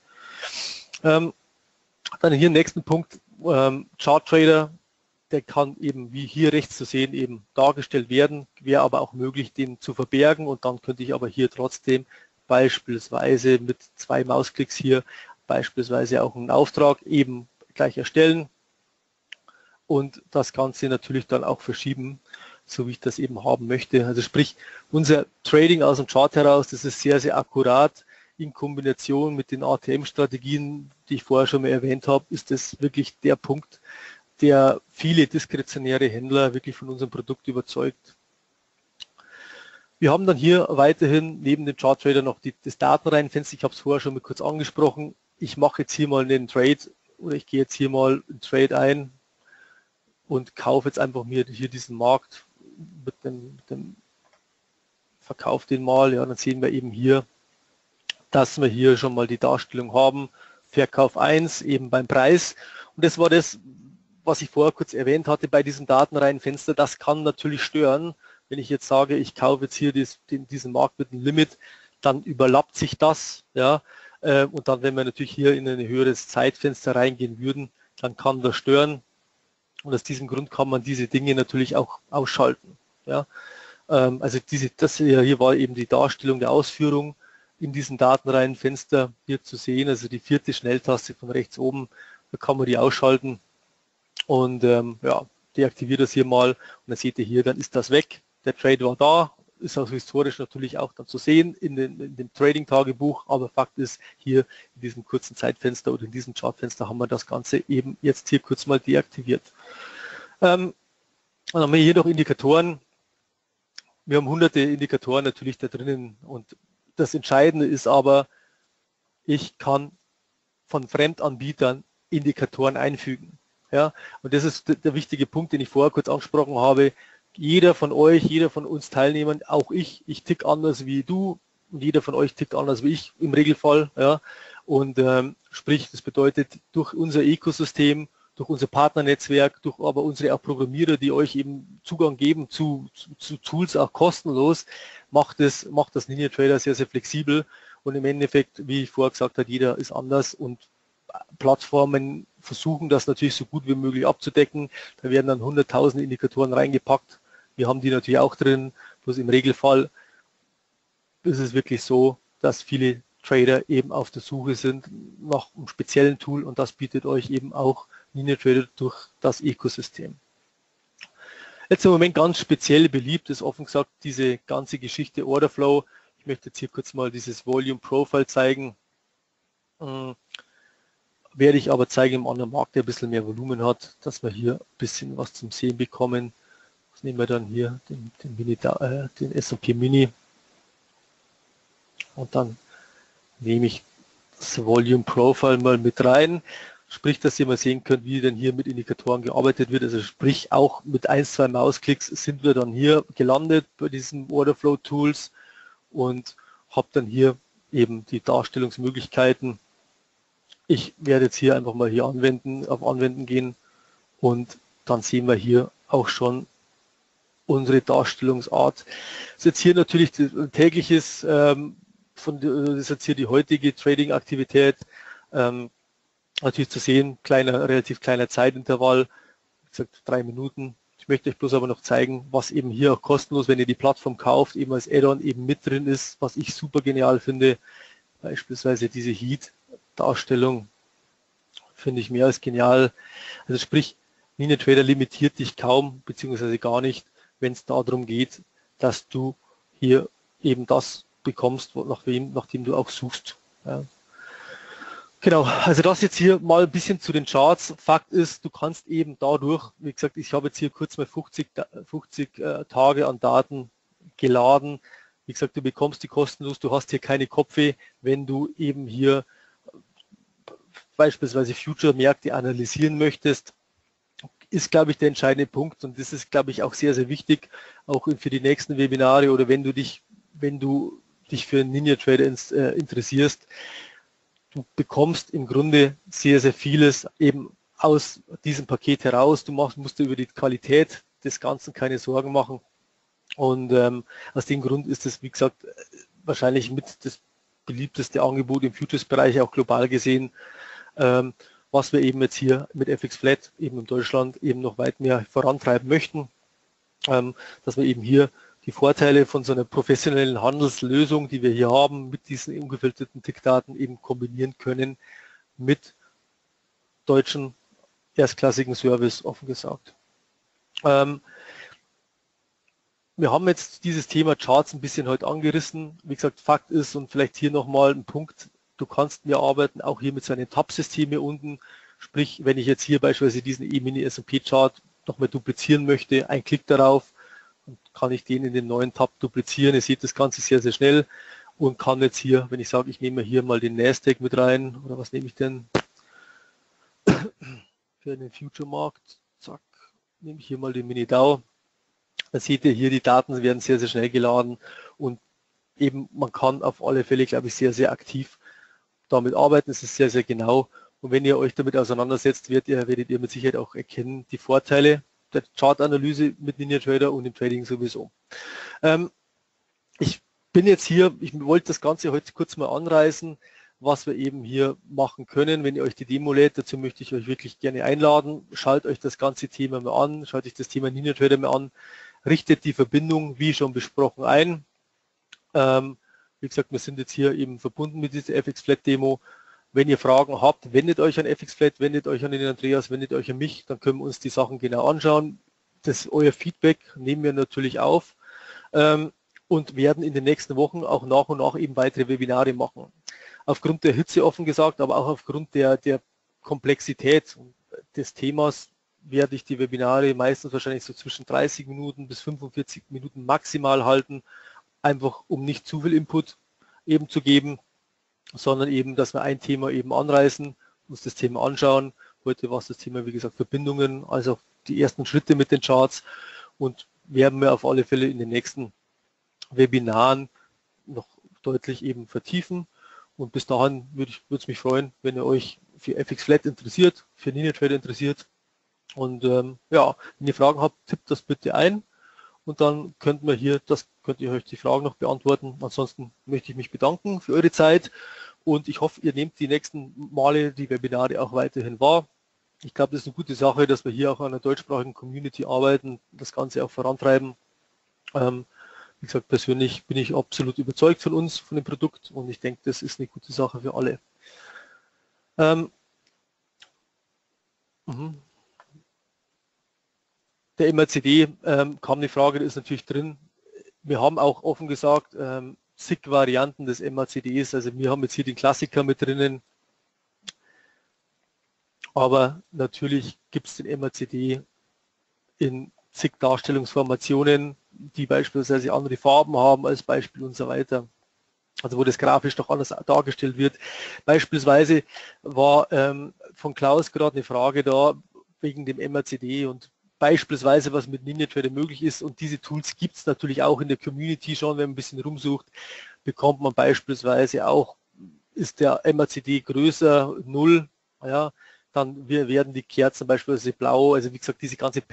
Dann hier im nächsten Punkt, Chart Trader, der kann eben, wie hier rechts zu sehen, eben dargestellt werden, wäre aber auch möglich, den zu verbergen und dann könnte ich aber hier trotzdem beispielsweise mit 2 Mausklicks hier beispielsweise auch einen Auftrag eben gleich erstellen und das Ganze natürlich dann auch verschieben, so wie ich das eben haben möchte. Also sprich, unser Trading aus dem Chart heraus, das ist sehr, sehr akkurat. In Kombination mit den ATM-Strategien, die ich vorher schon mal erwähnt habe, ist das wirklich der Punkt, der viele diskretionäre Händler wirklich von unserem Produkt überzeugt. Wir haben dann hier weiterhin neben dem Chart Trader noch das Datenreihenfenster. Ich habe es vorher schon mal kurz angesprochen. Ich mache jetzt hier mal einen Trade oder ich gehe jetzt hier mal einen Trade ein und kaufe jetzt einfach mir hier diesen Markt mit dem Verkauf den mal. Ja, dann sehen wir eben hier, dass wir hier schon mal die Darstellung haben. Verkauf 1 eben beim Preis. Und das war das, was ich vorher kurz erwähnt hatte bei diesem Datenreihenfenster. Das kann natürlich stören. Wenn ich jetzt sage, ich kaufe jetzt hier diesen Markt mit einem Limit, dann überlappt sich das. Ja, und dann, wenn wir natürlich hier in ein höheres Zeitfenster reingehen würden, dann kann das stören. Und aus diesem Grund kann man diese Dinge natürlich auch ausschalten. Ja, also das hier war eben die Darstellung der Ausführung in diesem Datenreihenfenster hier zu sehen. Also die 4. Schnelltaste von rechts oben, da kann man die ausschalten. Und ja, deaktiviert das hier mal und dann seht ihr hier, dann ist das weg. Der Trade war da, ist auch historisch natürlich auch dann zu sehen in dem Trading-Tagebuch, aber Fakt ist, hier in diesem kurzen Zeitfenster oder in diesem Chartfenster haben wir das Ganze eben jetzt hier kurz mal deaktiviert. Dann haben wir hier noch Indikatoren. Wir haben hunderte Indikatoren natürlich da drinnen und das Entscheidende ist aber, ich kann von Fremdanbietern Indikatoren einfügen. Ja, und das ist der wichtige Punkt, den ich vorher kurz angesprochen habe. Jeder von euch, jeder von uns Teilnehmern, auch ich tick anders wie du und jeder von euch tickt anders wie ich im Regelfall. Ja, Und sprich, das bedeutet, durch unser Ökosystem, durch unser Partnernetzwerk, durch aber unsere auch Programmierer, die euch eben Zugang geben zu Tools auch kostenlos, macht das NinjaTrader sehr, sehr flexibel. Und im Endeffekt, wie ich vorher gesagt habe, jeder ist anders und Plattformen versuchen das natürlich so gut wie möglich abzudecken. Da werden dann 100.000 Indikatoren reingepackt. Wir haben die natürlich auch drin, bloß im Regelfall ist es wirklich so, dass viele Trader eben auf der Suche sind nach einem speziellen Tool und das bietet euch eben auch NinjaTrader durch das Ökosystem. Jetzt im Moment ganz speziell beliebt ist offen gesagt diese ganze Geschichte Orderflow. Ich möchte jetzt hier kurz mal dieses Volume Profile zeigen. Werde ich aber zeigen im anderen Markt, der ein bisschen mehr Volumen hat, dass wir hier ein bisschen was zum Sehen bekommen. Das nehmen wir dann hier den S&P Mini und dann nehme ich das Volume Profile mal mit rein. Sprich, dass ihr mal sehen könnt, wie denn hier mit Indikatoren gearbeitet wird. Also sprich, auch mit 1-2 Mausklicks sind wir dann hier gelandet bei diesen Orderflow Tools und habe dann hier eben die Darstellungsmöglichkeiten. Ich werde jetzt hier einfach mal hier auf Anwenden gehen und dann sehen wir hier auch schon unsere Darstellungsart. Das ist jetzt hier natürlich tägliches, das ist jetzt hier die heutige Trading-Aktivität. Natürlich zu sehen, relativ kleiner Zeitintervall, wie gesagt 3 Minuten. Ich möchte euch bloß aber noch zeigen, was eben hier auch kostenlos, wenn ihr die Plattform kauft, eben als Add-on eben mit drin ist, was ich super genial finde. Beispielsweise diese Heat-Darstellung finde ich mehr als genial. Also sprich, NinjaTrader limitiert dich kaum, beziehungsweise gar nicht, wenn es darum geht, dass du hier eben das bekommst, nachdem du auch suchst. Ja. Genau, also das jetzt hier mal ein bisschen zu den Charts. Fakt ist, du kannst eben dadurch, wie gesagt, ich habe jetzt hier kurz mal 50 Tage an Daten geladen. Wie gesagt, du bekommst die kostenlos, du hast hier keine Kopfweh, wenn du eben hier beispielsweise Future-Märkte analysieren möchtest, ist, glaube ich, der entscheidende Punkt und das ist, glaube ich, auch sehr, sehr wichtig, auch für die nächsten Webinare oder wenn du dich für NinjaTrader interessierst. Du bekommst im Grunde sehr, sehr vieles eben aus diesem Paket heraus. Du musst dir über die Qualität des Ganzen keine Sorgen machen. Und aus dem Grund ist es, wie gesagt, wahrscheinlich mit das beliebteste Angebot im Futures-Bereich, auch global gesehen, was wir eben jetzt hier mit FX Flat eben in Deutschland eben noch weit mehr vorantreiben möchten, dass wir eben hier die Vorteile von so einer professionellen Handelslösung, die wir hier haben, mit diesen ungefilterten Tickdaten eben kombinieren können mit deutschen erstklassigen Service, offen gesagt. Wir haben jetzt dieses Thema Charts ein bisschen heute angerissen. Wie gesagt, Fakt ist und vielleicht hier nochmal ein Punkt, du kannst mir arbeiten, auch hier mit so einem Tab-System hier unten. Sprich, wenn ich jetzt hier beispielsweise diesen E-Mini S&P Chart nochmal duplizieren möchte, ein Klick darauf, und kann ich den in den neuen Tab duplizieren. Ihr seht das Ganze sehr, sehr schnell und kann jetzt hier, wenn ich sage, ich nehme hier mal den Nasdaq mit rein, oder was nehme ich denn für den Future-Markt, zack, nehme ich hier mal den Mini-Dow. Dann seht ihr hier, die Daten werden sehr, sehr schnell geladen und eben man kann auf alle Fälle, glaube ich, sehr, sehr aktiv damit arbeiten. Es ist sehr, sehr genau und wenn ihr euch damit auseinandersetzt, werdet ihr mit Sicherheit auch erkennen, die Vorteile der Chartanalyse mit NinjaTrader und im Trading sowieso. Ich bin jetzt hier, ich wollte das Ganze heute kurz mal anreißen, was wir eben hier machen können. Wenn ihr euch die Demo lädt, dazu möchte ich euch wirklich gerne einladen. Schaut euch das ganze Thema mal an, schaut euch das Thema NinjaTrader mal an, richtet die Verbindung, wie schon besprochen, ein. Wie gesagt, wir sind jetzt hier eben verbunden mit dieser FX Flat Demo. Wenn ihr Fragen habt, wendet euch an FX Flat, wendet euch an den Andreas, wendet euch an mich, dann können wir uns die Sachen genau anschauen. Euer Feedback nehmen wir natürlich auf und werden in den nächsten Wochen auch nach und nach eben weitere Webinare machen. Aufgrund der Hitze offen gesagt, aber auch aufgrund der Komplexität des Themas werde ich die Webinare meistens wahrscheinlich so zwischen 30 Minuten bis 45 Minuten maximal halten, einfach um nicht zu viel Input eben zu geben, sondern eben, dass wir ein Thema eben anreißen, uns das Thema anschauen. Heute war es das Thema, wie gesagt, Verbindungen, also die ersten Schritte mit den Charts und werden wir auf alle Fälle in den nächsten Webinaren noch deutlich eben vertiefen Und bis dahin würde es mich freuen, wenn ihr euch für FX Flat interessiert, für NinjaTrader interessiert. Und ja, wenn ihr Fragen habt, tippt das bitte ein. Und dann könnt ihr euch die Fragen noch beantworten. Ansonsten möchte ich mich bedanken für eure Zeit und ich hoffe, ihr nehmt die nächsten Male die Webinare auch weiterhin wahr. Ich glaube, das ist eine gute Sache, dass wir hier auch an einer deutschsprachigen Community arbeiten, das Ganze auch vorantreiben. Wie gesagt, persönlich bin ich absolut überzeugt von uns, von dem Produkt und ich denke, das ist eine gute Sache für alle. Der MACD kam eine Frage, das ist natürlich drin. Wir haben auch offen gesagt zig Varianten des MACDs, also wir haben jetzt hier den Klassiker mit drinnen, aber natürlich gibt es den MACD in zig Darstellungsformationen, die beispielsweise andere Farben haben als Beispiel und so weiter. Also wo das grafisch doch anders dargestellt wird. Beispielsweise war von Klaus gerade eine Frage da wegen dem MACD und beispielsweise, was mit NinjaTrader möglich ist. Und diese Tools gibt es natürlich auch in der Community schon, wenn man ein bisschen rumsucht, bekommt man beispielsweise auch, ist der MACD größer 0, ja, dann werden die Kerzen beispielsweise blau. Also wie gesagt, diese ganze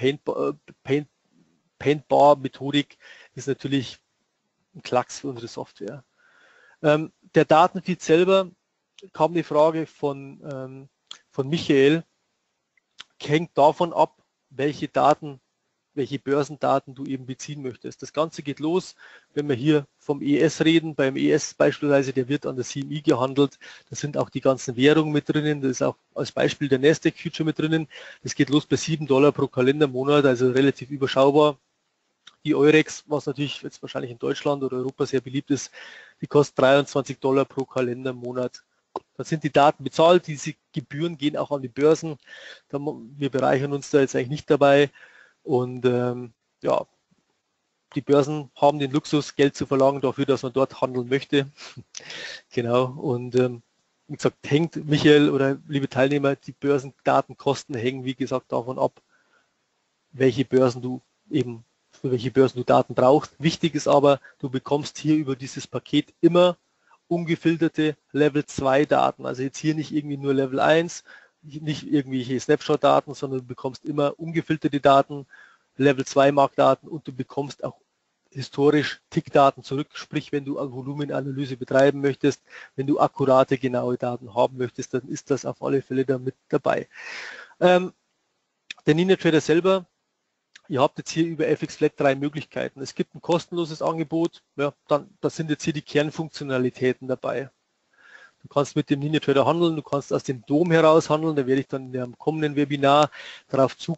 Paintbar-Methodik ist natürlich ein Klacks für unsere Software. Der Datenfeed selber, kam eine Frage von Michael, hängt davon ab, welche Börsendaten du eben beziehen möchtest. Das Ganze geht los, wenn wir hier vom ES reden. Beim ES beispielsweise, der wird an der CME gehandelt. Da sind auch die ganzen Währungen mit drinnen. Das ist auch als Beispiel der Nasdaq Future mit drinnen. Das geht los bei $7 pro Kalendermonat, also relativ überschaubar. Die Eurex, was natürlich jetzt wahrscheinlich in Deutschland oder Europa sehr beliebt ist, die kostet $23 pro Kalendermonat. Da sind die Daten bezahlt, diese Gebühren gehen auch an die Börsen. Wir bereichern uns da jetzt eigentlich nicht dabei. Und ja, die Börsen haben den Luxus, Geld zu verlangen dafür, dass man dort handeln möchte. Genau. Und wie gesagt, hängt Michael oder liebe Teilnehmer, die Börsendatenkosten hängen, wie gesagt, davon ab, für welche Börsen du Daten brauchst. Wichtig ist aber, du bekommst hier über dieses Paket immer ungefilterte Level 2 Daten. Also jetzt hier nicht irgendwie nur Level 1, nicht irgendwelche Snapshot-Daten, sondern du bekommst immer ungefilterte Daten, Level 2 Marktdaten und du bekommst auch historisch Tickdaten zurück, sprich wenn du eine Volumenanalyse betreiben möchtest, wenn du akkurate, genaue Daten haben möchtest, dann ist das auf alle Fälle da mit dabei. Der NinjaTrader selber, ihr habt jetzt hier über FX Flat 3 Möglichkeiten. Es gibt ein kostenloses Angebot, ja, da sind jetzt hier die Kernfunktionalitäten dabei. Du kannst mit dem NinjaTrader handeln, du kannst aus dem DOM heraus handeln, da werde ich dann in einem kommenden Webinar darauf zu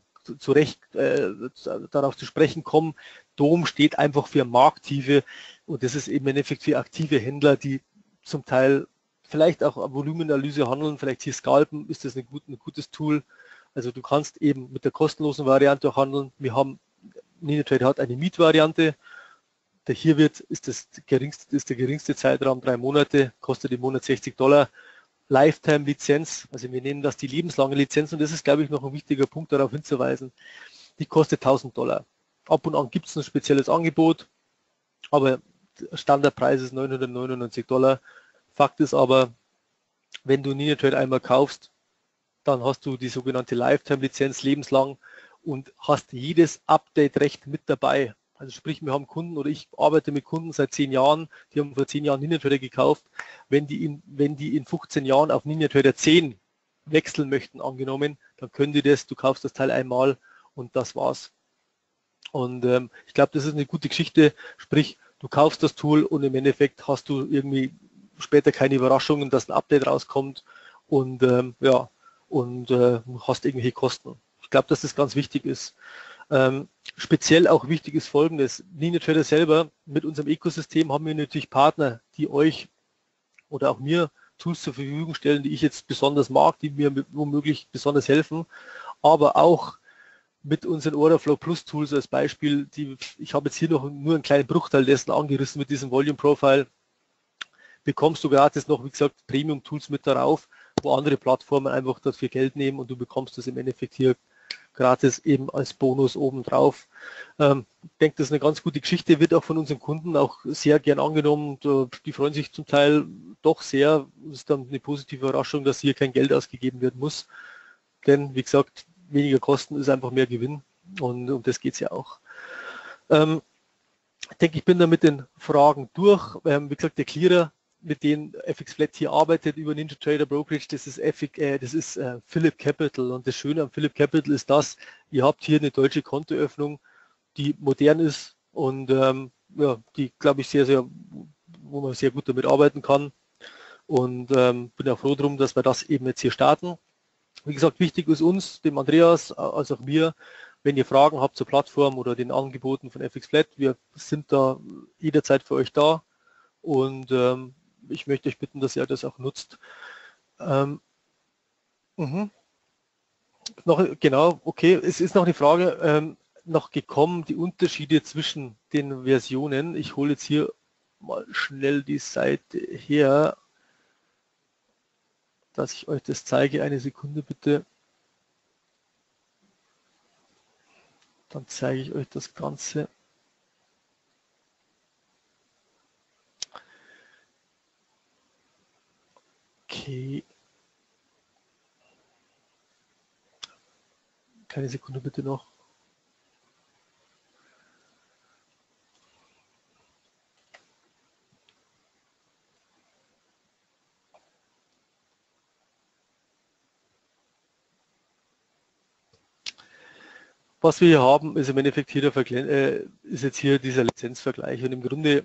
sprechen kommen. DOM steht einfach für Markttiefe und das ist eben im Endeffekt für aktive Händler, die zum Teil vielleicht auch Volumenanalyse handeln, vielleicht hier scalpen, ist das ein gutes Tool. Also du kannst eben mit der kostenlosen Variante handeln. NinjaTrader hat eine Mietvariante. Der hier ist der geringste Zeitraum 3 Monate, kostet im Monat $60. Lifetime-Lizenz, also wir nennen das die lebenslange Lizenz und das ist, glaube ich, noch ein wichtiger Punkt, darauf hinzuweisen. Die kostet $1000. Ab und an gibt es ein spezielles Angebot, aber der Standardpreis ist $999. Fakt ist aber, wenn du NinjaTrader einmal kaufst, dann hast du die sogenannte Lifetime-Lizenz lebenslang und hast jedes Update-Recht mit dabei. Also sprich, wir haben Kunden oder ich arbeite mit Kunden seit 10 Jahren, die haben vor 10 Jahren NinjaTrader gekauft. Wenn die in 15 Jahren auf NinjaTrader 10 wechseln möchten, angenommen, dann können die das, du kaufst das Teil einmal und das war's. Und ich glaube, das ist eine gute Geschichte, sprich, du kaufst das Tool und im Endeffekt hast du irgendwie später keine Überraschungen, dass ein Update rauskommt und hast irgendwelche Kosten. Ich glaube, dass das ganz wichtig ist. Speziell auch wichtig ist Folgendes. NinjaTrader selber, mit unserem Ökosystem haben wir natürlich Partner, die euch oder auch mir Tools zur Verfügung stellen, die ich jetzt besonders mag, die mir womöglich besonders helfen, aber auch mit unseren Orderflow Plus Tools als Beispiel, ich habe jetzt hier nur einen kleinen Bruchteil dessen angerissen mit diesem Volume Profile, bekommst du gratis noch, wie gesagt, Premium Tools mit darauf, wo andere Plattformen einfach dafür Geld nehmen und du bekommst das im Endeffekt hier gratis eben als Bonus obendrauf. Ich denke, das ist eine ganz gute Geschichte, wird auch von unseren Kunden auch sehr gern angenommen. Die freuen sich zum Teil doch sehr. Es ist dann eine positive Überraschung, dass hier kein Geld ausgegeben werden muss. Denn, wie gesagt, weniger Kosten ist einfach mehr Gewinn. Und um das geht es ja auch. Ich denke, ich bin da mit den Fragen durch. Wie gesagt, der Clearer, mit dem FX Flat hier arbeitet über NinjaTrader Brokerage, das ist Phillip Capital. Und das Schöne am Phillip Capital ist das, ihr habt hier eine deutsche Kontoöffnung, die modern ist und ja, die, glaube ich, wo man sehr gut damit arbeiten kann. Und bin auch froh darum, dass wir das eben jetzt hier starten. Wie gesagt, wichtig ist uns, dem Andreas, als auch mir, wenn ihr Fragen habt zur Plattform oder den Angeboten von FX Flat, wir sind da jederzeit für euch da und ich möchte euch bitten, dass ihr das auch nutzt. Genau, okay, es ist noch eine Frage noch gekommen, die Unterschiede zwischen den Versionen. Ich hole jetzt hier mal schnell die Seite her, dass ich euch das zeige. Eine Sekunde bitte. Dann zeige ich euch das Ganze. Okay. Keine Sekunde bitte noch. Was wir hier haben, ist im Endeffekt hier ist jetzt hier dieser Lizenzvergleich und im Grunde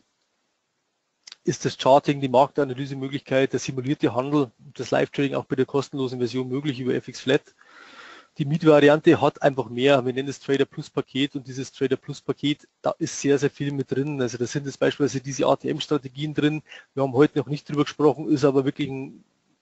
ist das Charting, die Marktanalysemöglichkeit, der simulierte Handel, das Live-Trading auch bei der kostenlosen Version möglich über FX Flat. Die Miet-Variante hat einfach mehr, wir nennen es Trader Plus Paket und dieses Trader Plus Paket, da ist sehr, sehr viel mit drin. Also da sind jetzt beispielsweise diese ATM-Strategien drin, wir haben heute noch nicht drüber gesprochen, ist aber wirklich ein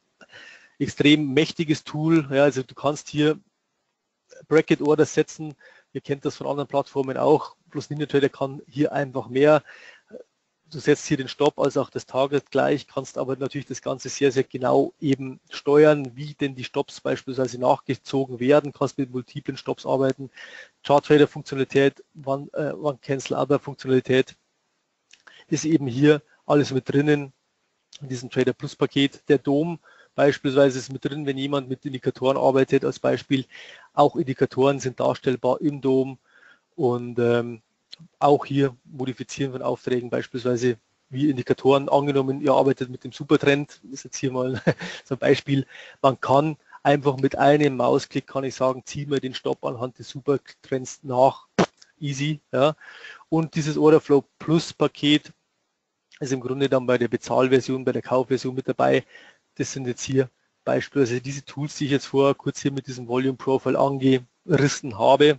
extrem mächtiges Tool. Ja, also du kannst hier Bracket Orders setzen, ihr kennt das von anderen Plattformen auch, plus NinjaTrader kann hier einfach mehr. Du setzt hier den Stop als auch das Target gleich, kannst aber natürlich das Ganze sehr, sehr genau eben steuern, wie denn die Stops beispielsweise nachgezogen werden, kannst mit multiplen Stops arbeiten, Chart-Trader-Funktionalität, One-Cancel-Other-Funktionalität ist eben hier alles mit drinnen in diesem Trader Plus Paket. Der DOM beispielsweise ist mit drin, wenn jemand mit Indikatoren arbeitet, als Beispiel. Auch Indikatoren sind darstellbar im DOM und auch hier modifizieren von Aufträgen, beispielsweise wie Indikatoren angenommen, ihr arbeitet mit dem Supertrend, das ist jetzt hier mal so ein Beispiel, man kann einfach mit einem Mausklick, kann ich sagen, ziehen wir den Stopp anhand des Supertrends nach, easy, ja. Und dieses Orderflow Plus Paket ist im Grunde dann bei der Bezahlversion, bei der Kaufversion mit dabei. Das sind jetzt hier beispielsweise diese Tools, die ich jetzt vorher kurz hier mit diesem Volume Profile angerissen habe,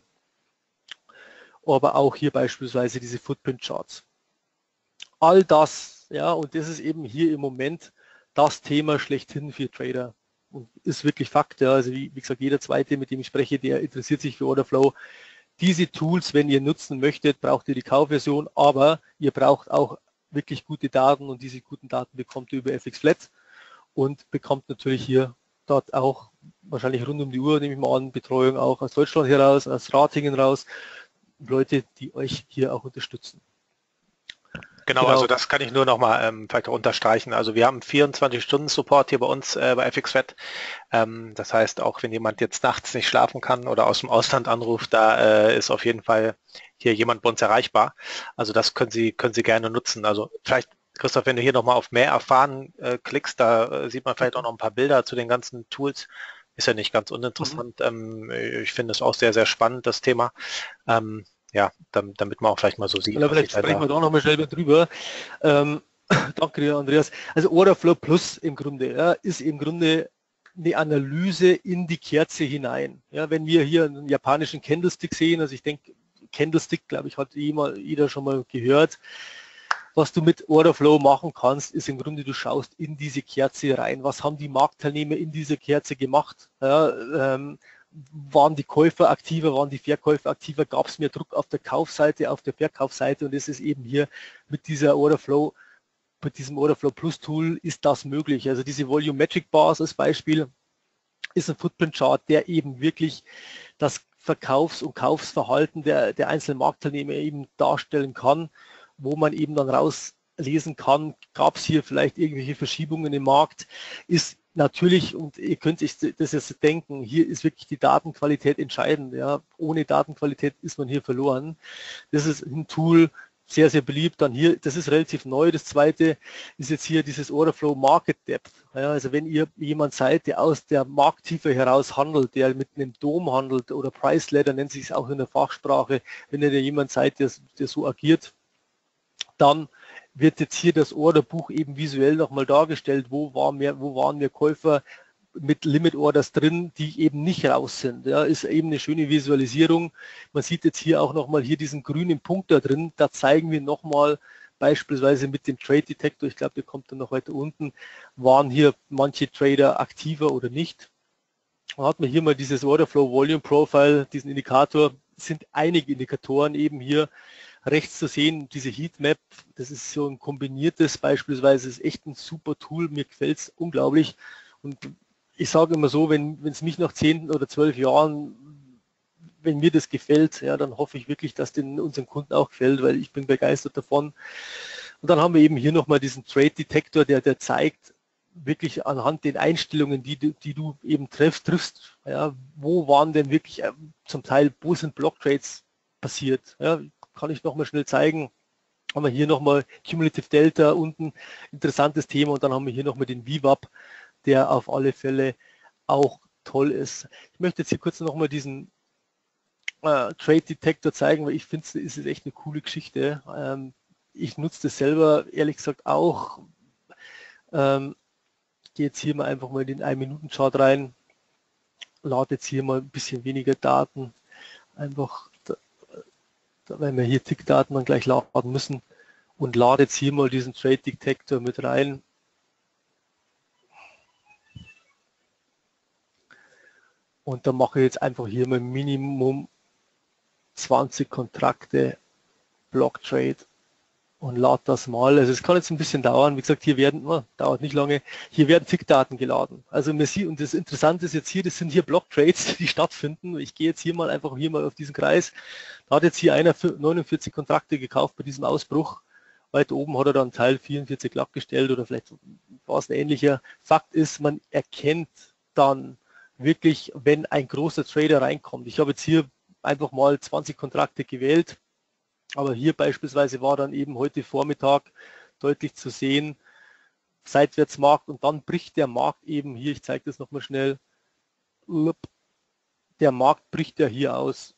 aber auch hier beispielsweise diese Footprint Charts. All das, ja, und das ist eben hier im Moment das Thema schlechthin für Trader und ist wirklich Fakt. Ja, also wie gesagt, jeder Zweite, mit dem ich spreche, der interessiert sich für Orderflow. Diese Tools, wenn ihr nutzen möchtet, braucht ihr die Kaufversion, aber ihr braucht auch wirklich gute Daten und diese guten Daten bekommt ihr über FX Flat und bekommt natürlich hier dort auch wahrscheinlich rund um die Uhr, nehme ich mal an, Betreuung auch aus Deutschland heraus, aus Ratingen raus, Leute, die euch hier auch unterstützen. Genau, also das kann ich nur noch mal vielleicht auch unterstreichen. Also wir haben 24-Stunden-Support hier bei uns bei FXFAT. Das heißt, auch wenn jemand jetzt nachts nicht schlafen kann oder aus dem Ausland anruft, da ist auf jeden Fall hier jemand bei uns erreichbar. Also das können Sie gerne nutzen. Also vielleicht, Christoph, wenn du hier noch mal auf mehr erfahren klickst, da sieht man vielleicht auch noch ein paar Bilder zu den ganzen Tools. Ist ja nicht ganz uninteressant. Ich finde es auch sehr, sehr spannend, das Thema. Ja, damit man auch vielleicht mal so sieht. Ja, vielleicht sprechen wir da nochmal schnell drüber. Danke dir, Andreas. Also Orderflow Plus im Grunde ist im Grunde eine Analyse in die Kerze hinein. Ja, wenn wir hier einen japanischen Candlestick sehen, also ich denke, Candlestick, glaube ich, hat jeder schon mal gehört. Was du mit Orderflow machen kannst, ist im Grunde, du schaust in diese Kerze rein. Was haben die Marktteilnehmer in dieser Kerze gemacht? Ja, waren die Käufer aktiver, waren die Verkäufer aktiver, gab es mehr Druck auf der Kaufseite, auf der Verkaufsseite und das ist eben hier mit dieser Orderflow, mit diesem Orderflow Plus Tool ist das möglich. Also diese Volumetric Bars als Beispiel ist ein Footprint Chart, der eben wirklich das Verkaufs- und Kaufsverhalten der einzelnen Marktteilnehmer eben darstellen kann, wo man eben dann rauslesen kann, gab es hier vielleicht irgendwelche Verschiebungen im Markt, ist natürlich, und ihr könnt sich das jetzt denken, hier ist wirklich die Datenqualität entscheidend. Ja. Ohne Datenqualität ist man hier verloren. Das ist ein Tool, sehr, sehr beliebt. Dann hier, das ist relativ neu. Das zweite ist jetzt hier dieses Orderflow Market Depth. Ja, also wenn ihr jemand seid, der aus der Markttiefe heraus handelt, der mit einem DOM handelt oder Price Ladder nennt sich es auch in der Fachsprache, wenn ihr jemand seid, der so agiert, dann wird jetzt hier das Orderbuch eben visuell nochmal dargestellt, wo waren wir Käufer mit Limit Orders drin, die eben nicht raus sind. Ja, ist eben eine schöne Visualisierung. Man sieht jetzt hier auch nochmal hier diesen grünen Punkt da drin. Da zeigen wir nochmal beispielsweise mit dem Trade Detector, ich glaube, der kommt dann noch weiter unten, waren hier manche Trader aktiver oder nicht. Dann hat man hier mal dieses Order Flow Volume Profile, diesen Indikator, sind einige Indikatoren eben hier rechts zu sehen, diese Heatmap, das ist so ein kombiniertes, beispielsweise ist echt ein super Tool, mir gefällt es unglaublich und ich sage immer so, wenn es mich nach 10 oder 12 Jahren, wenn mir das gefällt, ja, dann hoffe ich wirklich, dass den unseren Kunden auch gefällt, weil ich bin begeistert davon. Und dann haben wir eben hier nochmal diesen Trade Detector, der zeigt wirklich anhand den Einstellungen, die du eben triffst, ja, wo waren denn wirklich zum Teil, wo sind Blocktrades passiert, ja, kann ich nochmal schnell zeigen. Haben wir hier nochmal Cumulative Delta unten, interessantes Thema und dann haben wir hier nochmal den VWAP, der auf alle Fälle auch toll ist. Ich möchte jetzt hier kurz nochmal diesen Trade Detector zeigen, weil ich finde, es ist echt eine coole Geschichte. Ich nutze das selber, ehrlich gesagt, auch. Gehe jetzt hier mal einfach mal in den 1-Minuten-Chart rein, lade jetzt hier mal ein bisschen weniger Daten, einfach, weil wir hier Tickdaten dann gleich laden müssen und lade jetzt hier mal diesen Trade Detector mit rein. Und dann mache ich jetzt einfach hier mal Minimum 20 Kontrakte Block Trade und lade das mal. Also es kann jetzt ein bisschen dauern. Wie gesagt, hier werden, dauert nicht lange, hier werden Tickdaten geladen. Also man sieht, und das Interessante ist jetzt hier, das sind hier Block Trades, die stattfinden. Ich gehe jetzt hier mal einfach hier mal auf diesen Kreis. Da hat jetzt hier einer 49 Kontrakte gekauft bei diesem Ausbruch. Weiter oben hat er dann Teil 44 Lack gestellt oder vielleicht war es ein ähnlicher. Fakt ist, man erkennt dann wirklich, wenn ein großer Trader reinkommt. Ich habe jetzt hier einfach mal 20 Kontrakte gewählt, aber hier beispielsweise war dann eben heute Vormittag deutlich zu sehen, Seitwärtsmarkt und dann bricht der Markt eben hier, ich zeige das nochmal schnell, der Markt bricht ja hier aus,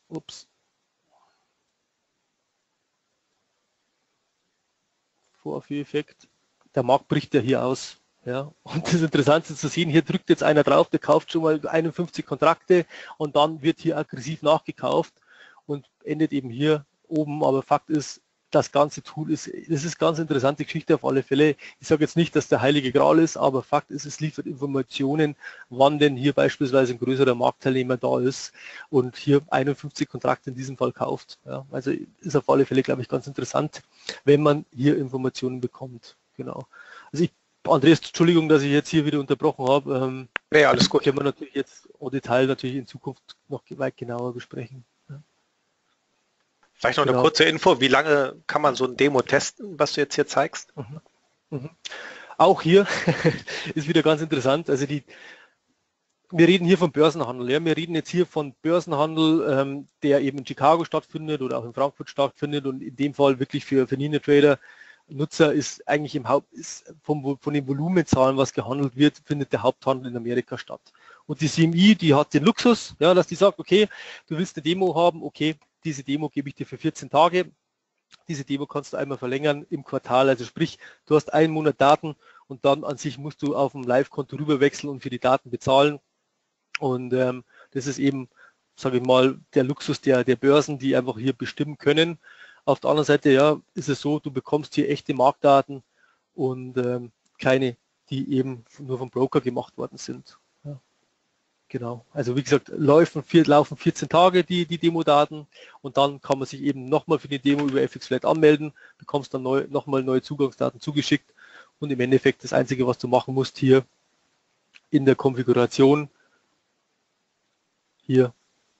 Vorführeffekt, der Markt bricht ja hier aus. Ja, und das Interessante zu sehen, hier drückt jetzt einer drauf, der kauft schon mal 51 Kontrakte und dann wird hier aggressiv nachgekauft und endet eben hier oben. Aber Fakt ist, das ganze Tool das ist ganz interessante Geschichte auf alle Fälle. Ich sage jetzt nicht, dass der heilige Gral ist, aber Fakt ist, es liefert Informationen, wann denn hier beispielsweise ein größerer Marktteilnehmer da ist und hier 51 Kontrakte in diesem Fall kauft. Ja, also ist auf alle Fälle, glaube ich, ganz interessant, wenn man hier Informationen bekommt. Genau. Also Andreas, Entschuldigung, dass ich jetzt hier wieder unterbrochen habe. Nee, alles gut. Können wir natürlich jetzt im Detail natürlich in Zukunft noch weit genauer besprechen. Ja. Vielleicht noch eine kurze Info, wie lange kann man so ein Demo testen, was du jetzt hier zeigst? Auch hier ist wieder ganz interessant, also wir reden hier vom Börsenhandel, ja. Wir reden jetzt hier von Börsenhandel, der eben in Chicago stattfindet oder auch in Frankfurt stattfindet und in dem Fall wirklich für NinaTrader Nutzer ist eigentlich von den Volumenzahlen, was gehandelt wird, findet der Haupthandel in Amerika statt. Und die CME, die hat den Luxus, ja, dass die sagt, okay, du willst eine Demo haben, okay, diese Demo gebe ich dir für 14 Tage. Diese Demo kannst du einmal verlängern im Quartal, also sprich, du hast einen Monat Daten und dann an sich musst du auf ein Live-Konto rüberwechseln und für die Daten bezahlen. Und das ist eben, sage ich mal, der Luxus der Börsen, die einfach hier bestimmen können. Auf der anderen Seite, ja, ist es so, du bekommst hier echte Marktdaten und keine, die eben nur vom Broker gemacht worden sind. Ja, genau. Also wie gesagt, laufen 14 Tage die Demo-Daten und dann kann man sich eben nochmal für die Demo über FXFlat anmelden, bekommst dann nochmal neue Zugangsdaten zugeschickt und im Endeffekt das Einzige, was du machen musst hier in der Konfiguration, hier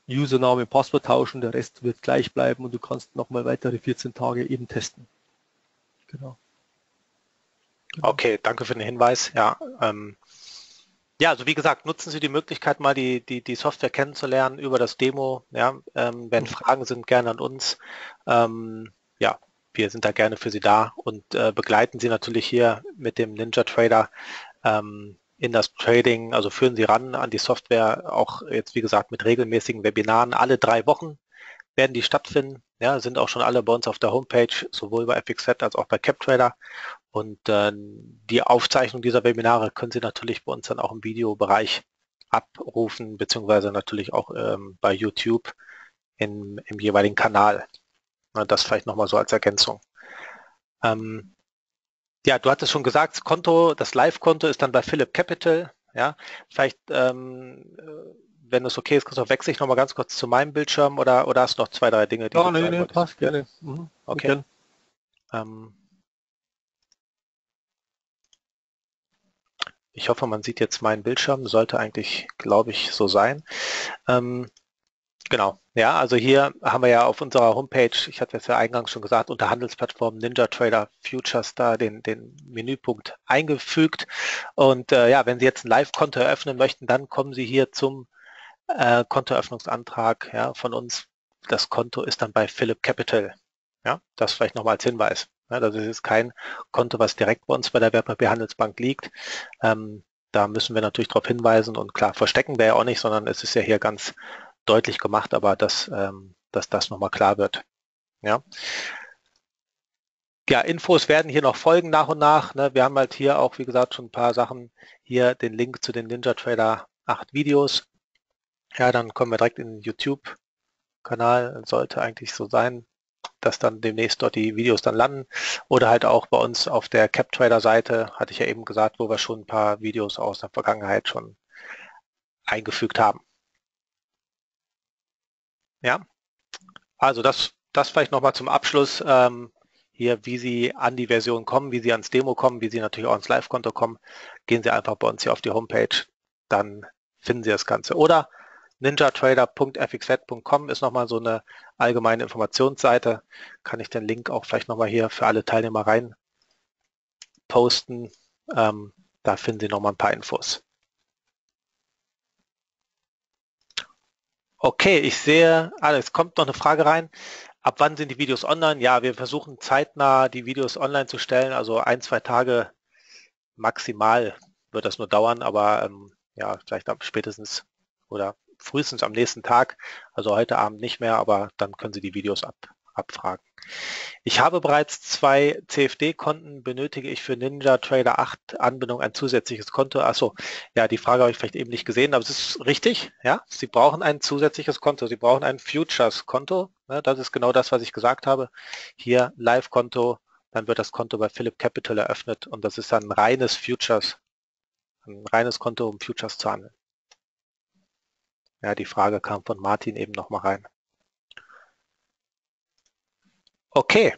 Username und Passwort tauschen, der Rest wird gleich bleiben und du kannst nochmal weitere 14 Tage eben testen. Genau. Okay, danke für den Hinweis. Ja, ja, also wie gesagt, nutzen Sie die Möglichkeit, mal die Software kennenzulernen über das Demo. Ja, wenn Fragen sind, gerne an uns. Ja, wir sind da gerne für Sie da und begleiten Sie natürlich hier mit dem NinjaTrader in das Trading, also führen Sie ran an die Software, auch jetzt wie gesagt mit regelmäßigen Webinaren. Alle 3 Wochen werden die stattfinden. Ja, sind auch schon alle bei uns auf der Homepage, sowohl bei FXZ als auch bei CapTrader. Und die Aufzeichnung dieser Webinare können Sie natürlich bei uns dann auch im Videobereich abrufen, beziehungsweise natürlich auch bei YouTube im jeweiligen Kanal. Na, das vielleicht nochmal so als Ergänzung. Ja, du hattest schon gesagt, das Konto, das Live-Konto ist dann bei Phillip Capital. Ja, vielleicht, wenn es okay ist, Christoph, wechsle ich nochmal ganz kurz zu meinem Bildschirm oder hast du noch 2, 3 Dinge, die du nee, sagen wolltest? passt, gerne. Okay. Ich hoffe, man sieht jetzt meinen Bildschirm. Sollte eigentlich, glaube ich, so sein. Genau. Ja, also hier haben wir ja auf unserer Homepage, ich hatte es ja eingangs schon gesagt, unter Handelsplattform NinjaTrader Futures da den Menüpunkt eingefügt. Und ja, wenn Sie jetzt ein Live-Konto eröffnen möchten, dann kommen Sie hier zum Kontoeröffnungsantrag, ja, von uns. Das Konto ist dann bei Phillip Capital. Ja, das vielleicht nochmal als Hinweis. Ja, das ist kein Konto, was direkt bei uns bei der Wertpapierhandelsbank liegt. Da müssen wir natürlich darauf hinweisen und klar, verstecken wir ja auch nicht, sondern es ist ja hier ganz deutlich gemacht, aber dass das nochmal klar wird. Ja. Ja, Infos werden hier noch folgen nach und nach. Ne? Wir haben halt hier auch, wie gesagt, schon ein paar Sachen. Hier den Link zu den NinjaTrader 8 Videos. Ja, dann kommen wir direkt in den YouTube-Kanal. Sollte eigentlich so sein, dass dann demnächst dort die Videos dann landen. Oder halt auch bei uns auf der CapTrader-Seite, hatte ich ja eben gesagt, wo wir schon ein paar Videos aus der Vergangenheit schon eingefügt haben. Ja, also das vielleicht nochmal zum Abschluss. Hier, wie Sie an die Version kommen, wie Sie ans Demo kommen, wie Sie natürlich auch ans Live-Konto kommen, gehen Sie einfach bei uns hier auf die Homepage, dann finden Sie das Ganze. Oder ninjatrader.fxz.com ist nochmal so eine allgemeine Informationsseite. Kann ich den Link auch vielleicht nochmal hier für alle Teilnehmer rein posten. Da finden Sie nochmal ein paar Infos. Okay, ich sehe, es kommt noch eine Frage rein. Ab wann sind die Videos online? Ja, wir versuchen zeitnah die Videos online zu stellen, also 1, 2 Tage maximal wird das nur dauern, aber ja, vielleicht spätestens oder frühestens am nächsten Tag, also heute Abend nicht mehr, aber dann können Sie die Videos abfragen. Ich habe bereits 2 CFD-Konten, benötige ich für NinjaTrader 8 Anbindung ein zusätzliches Konto? Achso, ja, die Frage habe ich vielleicht eben nicht gesehen, aber es ist richtig, ja, Sie brauchen ein zusätzliches Konto, Sie brauchen ein Futures-Konto, ne, das ist genau das, was ich gesagt habe. Hier Live-Konto, dann wird das Konto bei Phillip Capital eröffnet und das ist dann ein reines Konto, um Futures zu handeln. Ja, die Frage kam von Martin eben nochmal rein. Okay.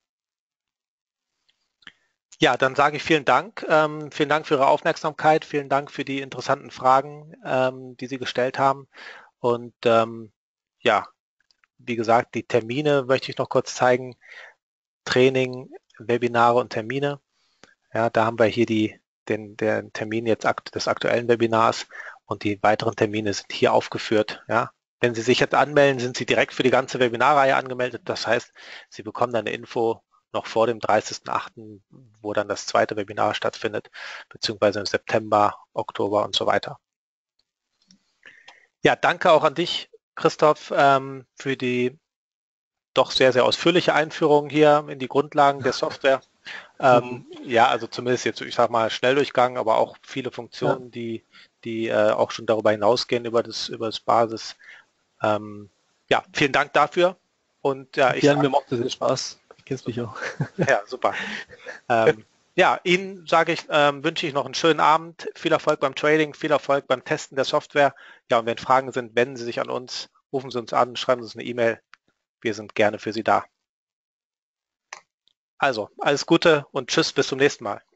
Ja, dann sage ich vielen Dank. Vielen Dank für Ihre Aufmerksamkeit. Vielen Dank für die interessanten Fragen, die Sie gestellt haben. Und ja, wie gesagt, die Termine möchte ich noch kurz zeigen. Training, Webinare und Termine. Ja, da haben wir hier den Termin jetzt des aktuellen Webinars und die weiteren Termine sind hier aufgeführt. Ja, wenn Sie sich jetzt anmelden, sind Sie direkt für die ganze Webinarreihe angemeldet. Das heißt, Sie bekommen dann eine Info noch vor dem 30.08., wo dann das zweite Webinar stattfindet, beziehungsweise im September, Oktober und so weiter. Ja, danke auch an dich, Christoph, für die doch sehr, sehr ausführliche Einführung hier in die Grundlagen der Software. Ja, also zumindest jetzt, ich sag mal, Schnelldurchgang, aber auch viele Funktionen, die auch schon darüber hinausgehen, über das Basis. Ja, vielen Dank dafür. Und ja, mir macht das Spaß. Du kennst mich auch. Ja, super. Ja, Ihnen wünsche ich noch einen schönen Abend, viel Erfolg beim Trading, viel Erfolg beim Testen der Software. Ja, und wenn Fragen sind, wenden Sie sich an uns, rufen Sie uns an, schreiben Sie uns eine E-Mail. Wir sind gerne für Sie da. Also, alles Gute und tschüss, bis zum nächsten Mal.